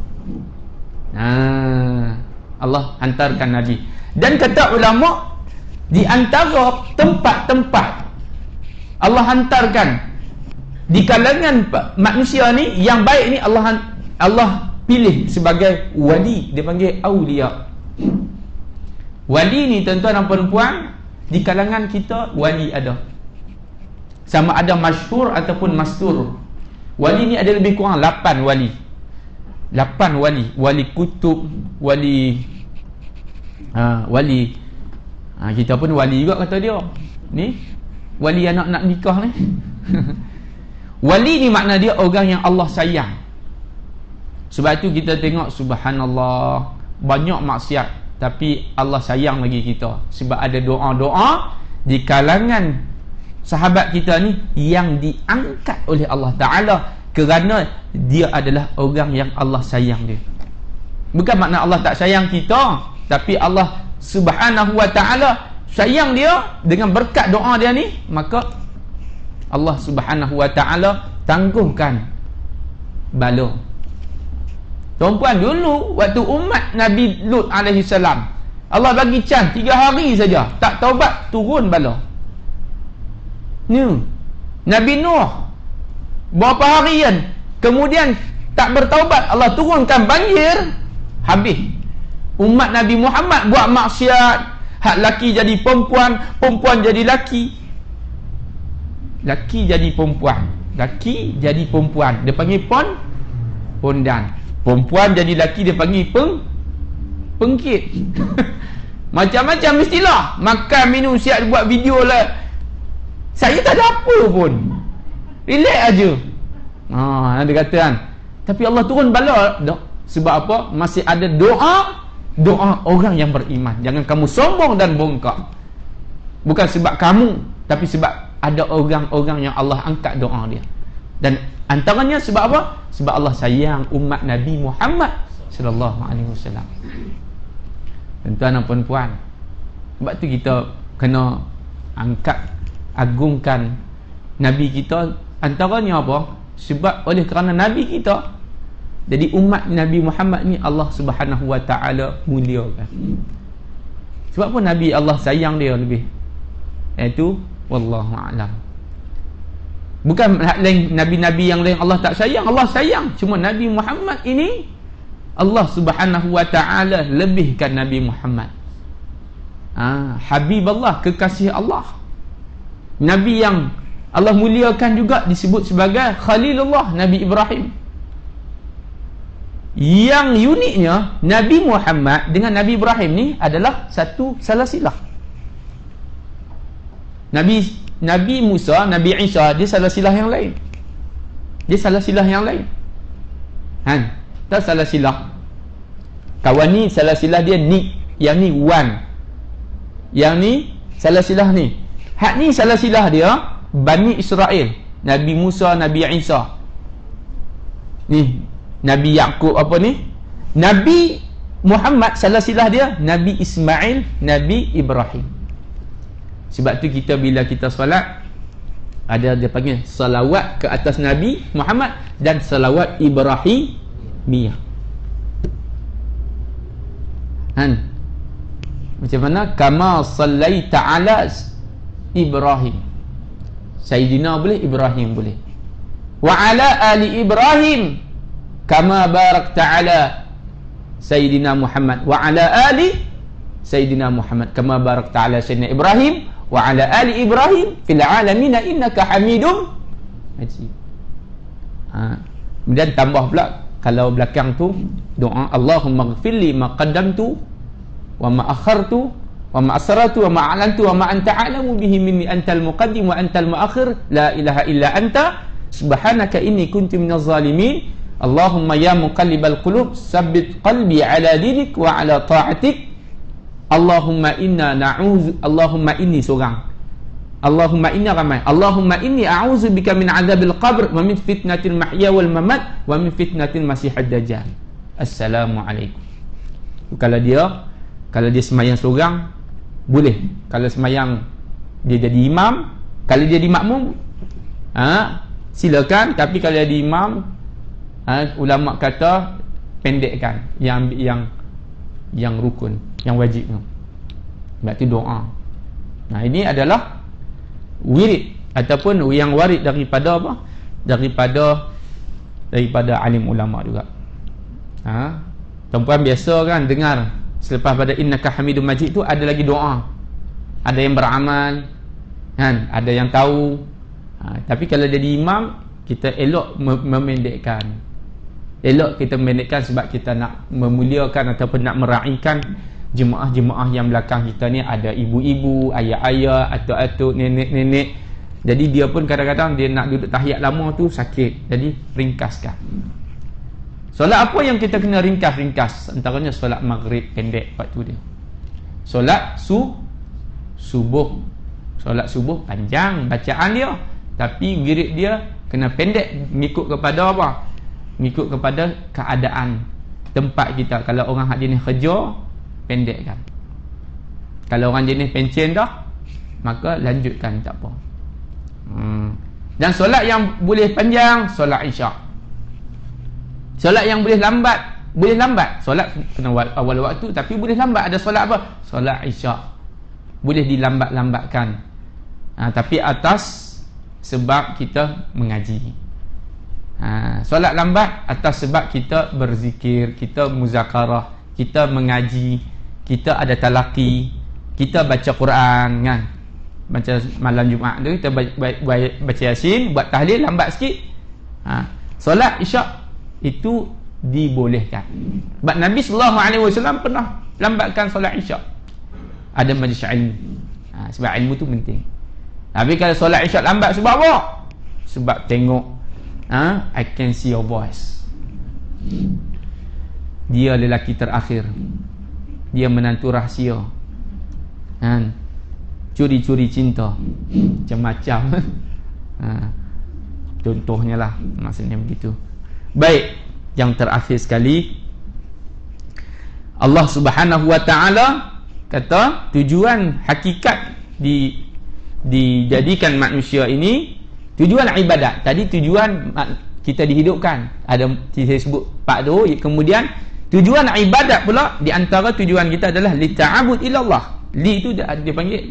Allah hantarkan nabi. Dan kata ulama, di antara tempat-tempat Allah hantarkan di kalangan manusia ni, yang baik ni Allah pilih sebagai wali. Dia panggil awliya. Wali ni tuan-tuan dan perempuan, di kalangan kita wali ada. Sama ada masyhur ataupun mastur. Wali ni ada lebih kurang 8 wali. 8 wali. Wali kutub, wali kita pun wali juga kata dia. Ni wali anak nak nikah ni. Wali ni makna dia orang yang Allah sayang. Sebab tu kita tengok, subhanallah, banyak maksiat tapi Allah sayang lagi kita. Sebab ada doa-doa di kalangan sahabat kita ni yang diangkat oleh Allah Ta'ala kerana dia adalah orang yang Allah sayang dia. Bukan makna Allah tak sayang kita, tapi Allah Subhanahu Wa Ta'ala sayang dia. Dengan berkat doa dia ni, maka Allah Subhanahu Wa Ta'ala tangguhkan bala. Tuan-puan, dulu waktu umat Nabi Lut alaihi salam, Allah bagi can 3 hari saja, tak taubat, turun bala. Ni Nabi Nuh berapa hari kan, kemudian tak bertaubat, Allah turunkan banjir, habis. Umat Nabi Muhammad buat maksiat, hak laki jadi perempuan, perempuan jadi laki, laki jadi perempuan, laki jadi perempuan, dia panggil pondan. Perempuan jadi laki, dia panggil pengkit. Macam-macam istilah. Makan, minum, siap buat video lah. Saya tak ada apa pun, relax aja. Dia kata kan. Tapi Allah turun bala. Sebab apa? Masih ada doa orang yang beriman. Jangan kamu sombong dan bongkak. Bukan sebab kamu, tapi sebab ada orang-orang yang Allah angkat doa dia. Dan antaranya sebab apa? Sebab Allah sayang umat Nabi Muhammad sallallahu alaihi wasallam. Tuan-tuan dan puan-puan, sebab tu kita kena angkat, agungkan Nabi kita. Antaranya apa? Sebab oleh kerana Nabi kita, jadi umat Nabi Muhammad ni Allah Subhanahu Wa Ta'ala muliakan. Sebab apa Nabi Allah sayang dia lebih? Iaitu wallahu a'lam. Bukan lain nabi-nabi yang lain Allah tak sayang, Allah sayang. Cuma Nabi Muhammad ini Allah Subhanahu Wa Ta'ala lebihkan Nabi Muhammad. Habib Allah, kekasih Allah. Nabi yang Allah muliakan juga disebut sebagai Khalilullah, Nabi Ibrahim. Yang uniknya, Nabi Muhammad dengan Nabi Ibrahim ni adalah satu salasilah. Nabi Musa, Nabi Isa, dia salah silah yang lain. Dia salah silah yang lain. Tak salah silah. Kawan ni salah silah dia ni. Yang ni one. Yang ni salah silah ni. Hak ni salah silah dia Bani Israel. Nabi Musa, Nabi Isa. Ni Nabi Yaqub apa ni? Nabi Muhammad salah silah dia Nabi Ismail, Nabi Ibrahim. Sebab tu kita bila kita solat, ada dia panggil salawat ke atas Nabi Muhammad dan salawat Ibrahimiyah. Macam mana? Kama sallaita ala Ibrahim. Sayyidina boleh, Ibrahim boleh. Wa ala ali Ibrahim kama barakta ala Sayyidina Muhammad. Wa ala ali Sayyidina Muhammad kama barakta ala Sayyidina Ibrahim wa ala ali Ibrahim fil alamin innaka Hamidum Majid. Kemudian tambah pula kalau belakang tu doa Allahumma ighfirli ma qaddamtu wa ma akhartu wa ma asrartu wa ma a'lantu wa ma anta a'lamu bihi minni antal muqaddim wa antal muakhir la ilaha illa anta subhanaka inni kuntu minaz zalimin. Allahumma ya muqallibal qulub tsabbit qalbi ala dinik wa ala ta'atik. Allahumma inna na'udzu Allahumma inni seorang Allahumma inna ramai Allahumma inni a'udzu bika min adzabil qabr wa min fitnatil mahya wal mamat wa min fitnatil masiihid dajjal. Assalamualaikum. Kalau dia sembahyang seorang boleh. Kalau sembahyang dia jadi imam, kalau dia jadi makmum silakan. Tapi kalau dia jadi imam, ulama kata pendekkan yang rukun, yang wajib tu. Sebab tu doa. Nah, ini adalah wirid ataupun yang warid daripada apa? Daripada alim ulama juga. Tuan-puan biasa kan dengar selepas pada innaka Hamidum Majid tu ada lagi doa. Ada yang beramal kan, ada yang tahu. Tapi kalau jadi imam, kita elok memendekkan. Elok kita memendekkan sebab kita nak memuliakan ataupun nak meraihkan jemaah-jemaah yang belakang kita ni. Ada ibu-ibu, ayah-ayah, atuk-atuk, nenek-nenek. Jadi dia pun kadang-kadang dia nak duduk tahiyat lama tu sakit. Jadi ringkaskan. Solat apa yang kita kena ringkas? Antaranya solat maghrib pendek waktu dia. Solat subuh. Solat subuh panjang bacaan dia, tapi wirid dia kena pendek mengikut kepada apa? Mengikut kepada keadaan tempat kita. Kalau orang hak jenis kerja, pendekkan. Kalau orang jenis pencen dah, maka lanjutkan, tak apa. Dan solat yang boleh panjang, solat isyak. Solat yang boleh lambat. Solat kena awal waktu, tapi boleh lambat. Ada solat apa? Solat isyak boleh dilambat-lambatkan, tapi atas sebab kita mengaji. Solat lambat atas sebab kita berzikir, kita muzakarah, kita mengaji, kita ada talaqi, kita baca Quran kan. Baca malam Jumaat tu kita baca Yasin, buat tahlil lambat sikit. Solat isyak itu dibolehkan. Sebab Nabi SAW pernah lambatkan solat isyak. Ada majlis ilmu. Sebab ilmu tu penting. Tapi kalau solat isyak lambat sebab apa? Sebab tengok I can see your voice. Dia lelaki terakhir. Dia menantu rahsia. Curi-curi cinta. Macam-macam. Contohnya lah, maksudnya begitu. Baik, yang terakhir sekali, Allah Subhanahu wa ta'ala kata tujuan hakikat dijadikan manusia ini, tujuan ibadat. Tadi tujuan kita dihidupkan, ada saya sebut pak tu. Kemudian tujuan ibadat pula, di antara tujuan kita adalah li ta'abud ilallah. Li itu dia panggil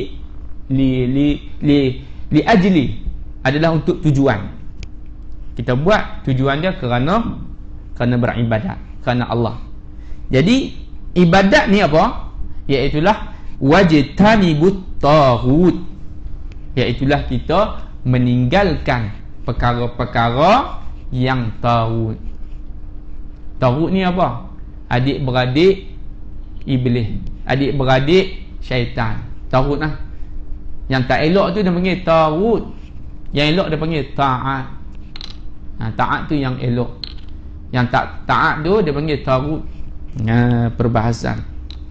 li ajli, adalah untuk tujuan. Kita buat tujuan dia kerana beribadat, kerana Allah. Jadi ibadat ni apa? Iaitulah wajtanibut taghut, iaitulah kita meninggalkan perkara-perkara yang taghut. Taghut ni apa? Adik-beradik iblis, adik-beradik syaitan. Taghut lah. Yang tak elok tu dia panggil taghut, yang elok dia panggil taat. Taat tu yang elok, yang tak taat tu dia panggil taghut. Perbahasan.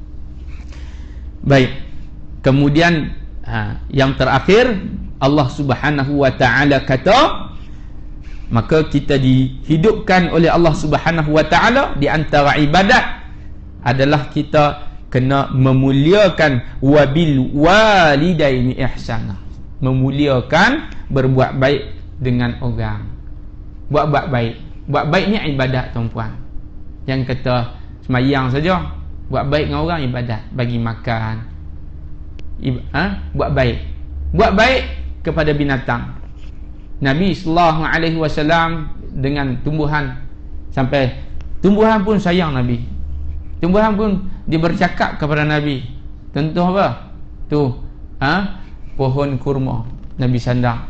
Baik. Kemudian yang terakhir, Allah Subhanahu wa ta'ala kata, maka kita dihidupkan oleh Allah Subhanahu wa ta'ala. Di antara ibadat adalah kita kena memuliakan wabil walidaini ihsana, memuliakan, berbuat baik dengan orang. Buat baik. Buat baik ni ibadat, tuan-puan. Yang kata semayang saja, buat baik dengan orang ibadat. Bagi makan, buat baik. Buat baik kepada binatang. Nabi SAW dengan tumbuhan, sampai tumbuhan pun sayang Nabi. Tumbuhan pun dia bercakap kepada Nabi. Contoh apa? Tu, pohon kurma. Nabi sandang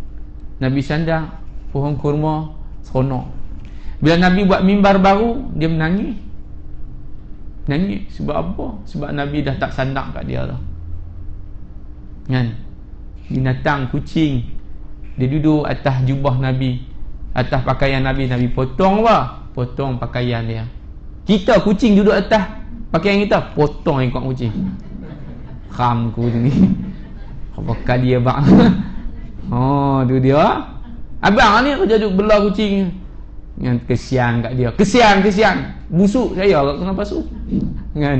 pohon kurma, seronok. Bila Nabi buat mimbar baru, dia menangis. Sebab apa? Sebab Nabi dah tak sandang kat dia dah. Kan? Binatang, kucing, dia duduk atas jubah Nabi, atas pakaian Nabi. Nabi potong apa? Potong pakaian dia. Kita kucing duduk atas pakaian kita, potong ikut kucing. Ram ku ni. Apa kali abang? Oh, tu dia. Abang ni kerja duduk belah kucing. Yang kesian kat dia. Kesian. Busuk saya kat kena basuh. Kan?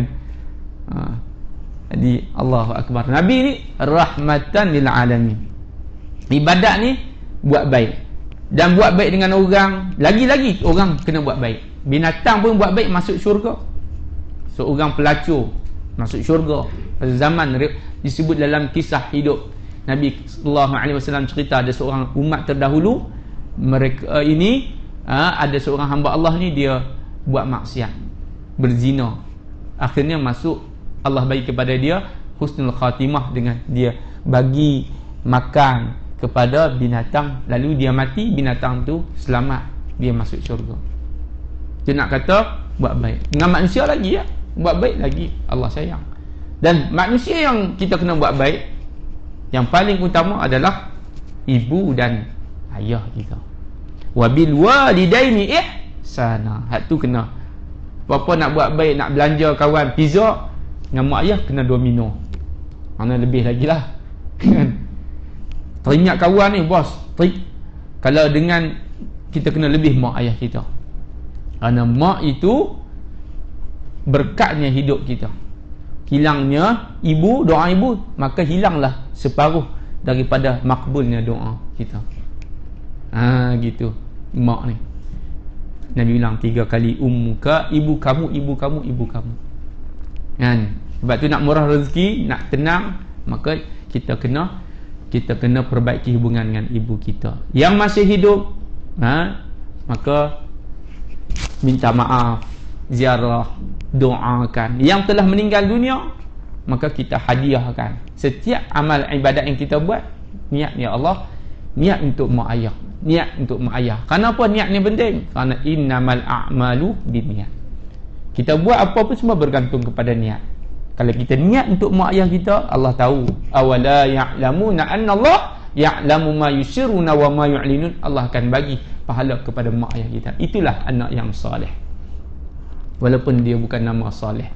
Jadi Allahu Akbar. Nabi ni rahmatan lil alamin. Ibadat ni buat baik. Dan buat baik dengan orang. Lagi-lagi orang kena buat baik. Binatang pun buat baik, masuk syurga. Seorang pelacur masuk syurga. Pada zaman disebut dalam kisah hidup Nabi SAW cerita, ada seorang umat terdahulu, mereka ini ada seorang hamba Allah ni, dia buat maksiat, berzina. Akhirnya masuk, Allah bagi kepada dia husnul khatimah dengan dia bagi makan kepada binatang, lalu dia mati, binatang tu selamat, dia masuk syurga. Dia nak kata buat baik dengan manusia lagi, ya, buat baik lagi, Allah sayang. Dan manusia yang kita kena buat baik, yang paling utama adalah ibu dan ayah kita. Wabil walidaini ihsana. Hak tu kena. Apa nak buat baik, nak belanja kawan pizza, dengan mak ayah kena domino. Mana lebih lagi lah. Teringat kawan ni bos, kalau dengan kita kena lebih mak ayah kita. Kerana mak itu berkatnya hidup kita. Hilangnya ibu, doa ibu, maka hilanglah separuh daripada makbulnya doa kita. Gitu mak ni. Nabi bilang 3 kali, ummuka, ibu kamu, ibu kamu, ibu kamu. Kan? Sebab tu nak murah rezeki, nak tenang, maka kita kena perbaiki hubungan dengan ibu kita. Yang masih hidup, maka minta maaf, ziarah, doakan. Yang telah meninggal dunia, maka kita hadiahkan. Setiap amal ibadat yang kita buat, niat, ya Allah, niat untuk mak ayah, niat untuk mak ayah. Kenapa niat ni penting? Kerana innamal a'malu binniyat. Kita buat apa pun semua bergantung kepada niat. Kalau kita niat untuk mak ayah kita, Allah tahu. Awala ya'lamuna anna Allah ya'lamu ma yusiruna wa ma yu'linun. Allah akan bagi pahala kepada mak ayah kita. Itulah anak yang soleh, walaupun dia bukan nama soleh,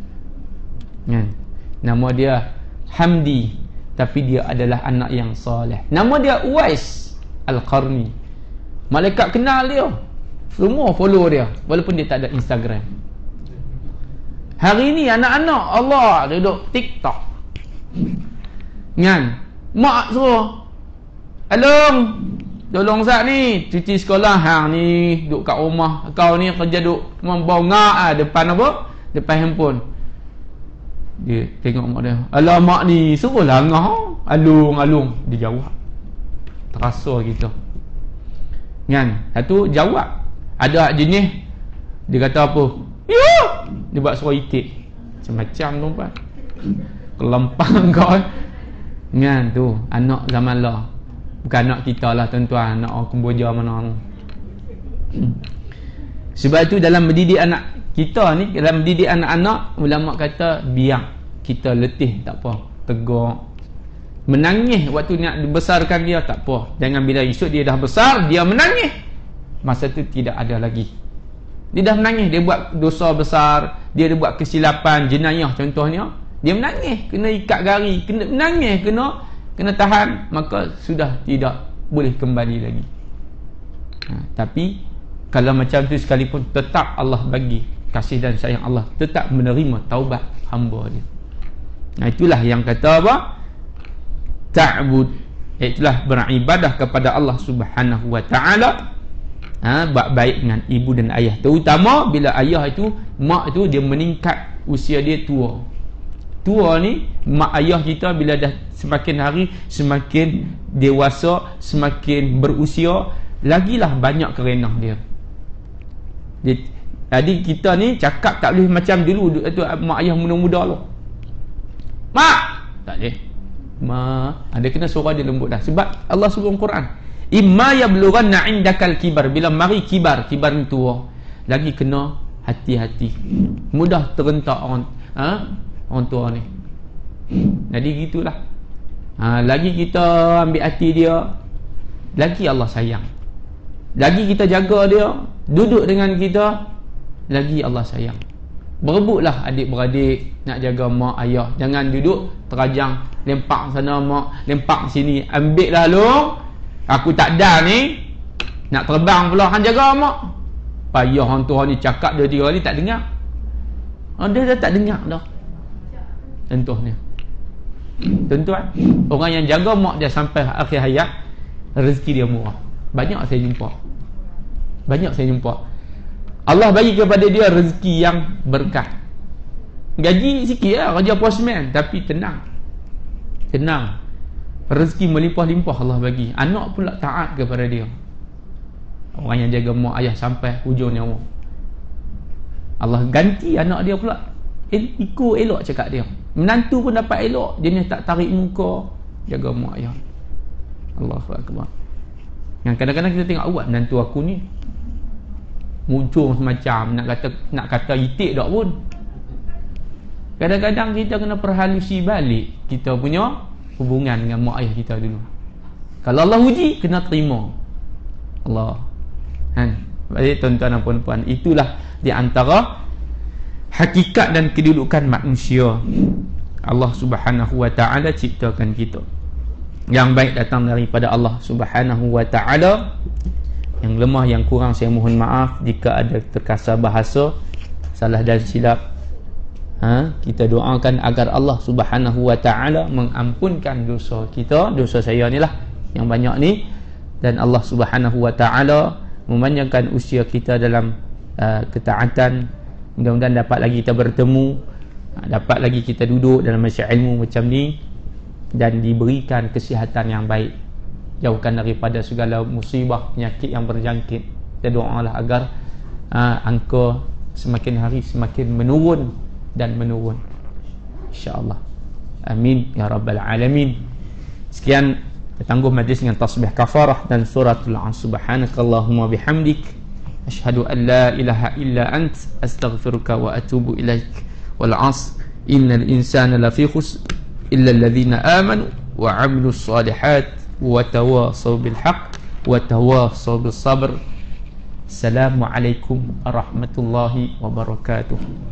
nama dia Hamdi, tapi dia adalah anak yang soleh. Nama dia Uwais Al-Qarni. Malaikat kenal dia, semua follow dia, walaupun dia tak ada Instagram. Hari ni anak-anak Allah dia duduk TikTok. Mak suruh, Along, tolong Zat ni cuci sekolah. Hang ni duduk kat rumah, kau ni kerja duduk membongak depan apa? Depan handphone. Dia tengok mak dia, alah mak ni suruhlah ngah, alung. Dia jawab. Terasa gitu. Satu jawab. Ada jenis dia kata apa? Ya. Dia buat suara itik. Macam-macam tuan-tuan. Kelempang kau. Tu anak zaman lah. Bukan anak kita lah tuan-tuan, anak orang Kemboja mana. Sebab itu dalam mendidik anak kita ni, dalam mendidik anak-anak, ulama kata biar kita letih tak apa, tegur. Menangis waktu nak dibesarkan dia tak apa. Jangan bila esok dia dah besar dia menangis, masa tu tidak ada lagi. Dia dah menangis, dia buat dosa besar, dia buat kesilapan, jenayah contohnya, dia menangis, kena ikat gari, kena menangis, kena tahan, maka sudah tidak boleh kembali lagi. Tapi kalau macam tu sekalipun, tetap Allah bagi kasih dan sayang Allah, tetap menerima taubat hamba dia. Itulah yang kata apa? Ta'bud, itulah beribadah kepada Allah Subhanahu wa ta'ala. Buat baik dengan ibu dan ayah, terutama bila ayah itu, mak itu dia meningkat, usia dia tua ni, mak ayah kita bila dah semakin hari semakin dewasa, semakin berusia, lagilah banyak kerenah dia. Jadi kita ni cakap tak boleh macam dulu tu mak ayah muda-muda lah. Mak! Tak boleh. Mak, ada kena suara dia lembut dah. Sebab Allah sebut Quran, imma yablughanna indakal kibar, bila mari kibar ni tua, lagi kena hati-hati. Mudah terentak orang tua ni. Jadi gitulah. Lagi kita ambil hati dia, lagi Allah sayang. Lagi kita jaga dia, duduk dengan kita, lagi Allah sayang. Berebutlah adik-beradik nak jaga mak ayah. Jangan duduk terajang, lempak sana mak, lempak sini. Ambil lalu, aku tak ada ni, nak terbang pula hang jaga mak. Payah orang tua ni cakap 2-3 kali tak dengar. Dia dah tak dengar dah. Contohnya, tuan-tuan, orang yang jaga mak dia sampai akhir hayat, rezeki dia murah. Banyak saya jumpa. Allah bagi kepada dia rezeki yang berkah. Gaji sikit lah, kerja postman, tapi tenang. Rezeki melimpah-limpah Allah bagi. Anak pula taat kepada dia. Orang yang jaga mak ayah sampai hujung nyawa, Allah ganti anak dia pula ikut elok cakap dia. Menantu pun dapat elok, dia ni tak tarik muka, jaga mak ayah. Allahu Akbar. Yang kadang-kadang kita tengok awak menantu aku ni muncul semacam nak kata itik tak pun. Kadang-kadang kita kena perhalusi balik kita punya hubungan dengan mak ayah kita dulu. Kalau Allah uji, kena terima. Allah. Baik tuan-tuan dan puan-puan, itulah di antara hakikat dan kedudukan manusia. Allah Subhanahu wa taala ciptakan kita. Yang baik datang daripada Allah Subhanahu wa taala. Yang lemah, yang kurang, saya mohon maaf jika ada terkasar bahasa, salah dan silap. Kita doakan agar Allah Subhanahu wa taala mengampunkan dosa kita, dosa saya ni lah yang banyak ni, dan Allah Subhanahu wa taala memanjangkan usia kita dalam ketaatan. Mudah-mudahan dapat lagi kita bertemu, dapat lagi kita duduk dalam majlis ilmu macam ni, dan diberikan kesihatan yang baik, jauhkan daripada segala musibah, penyakit yang berjangkit. Kita doalah agar angka semakin hari semakin menurun dan menurun, insya-Allah. Amin ya rabbal alamin. Sekian, kita tangguh majlis dengan tasbih kafarah dan suratul Asr. Subhanakallahumma bihamdik, asyhadu an la ilaha illa ant, astaghfiruka wa atubu ilaik. Wal 'asr, innal insana lafi khusr illa alladhina amanu wa 'amilus shalihat wa tawasaw bil haqq wa tawasaw bis sabr. Assalamualaikum warahmatullahi wabarakatuh.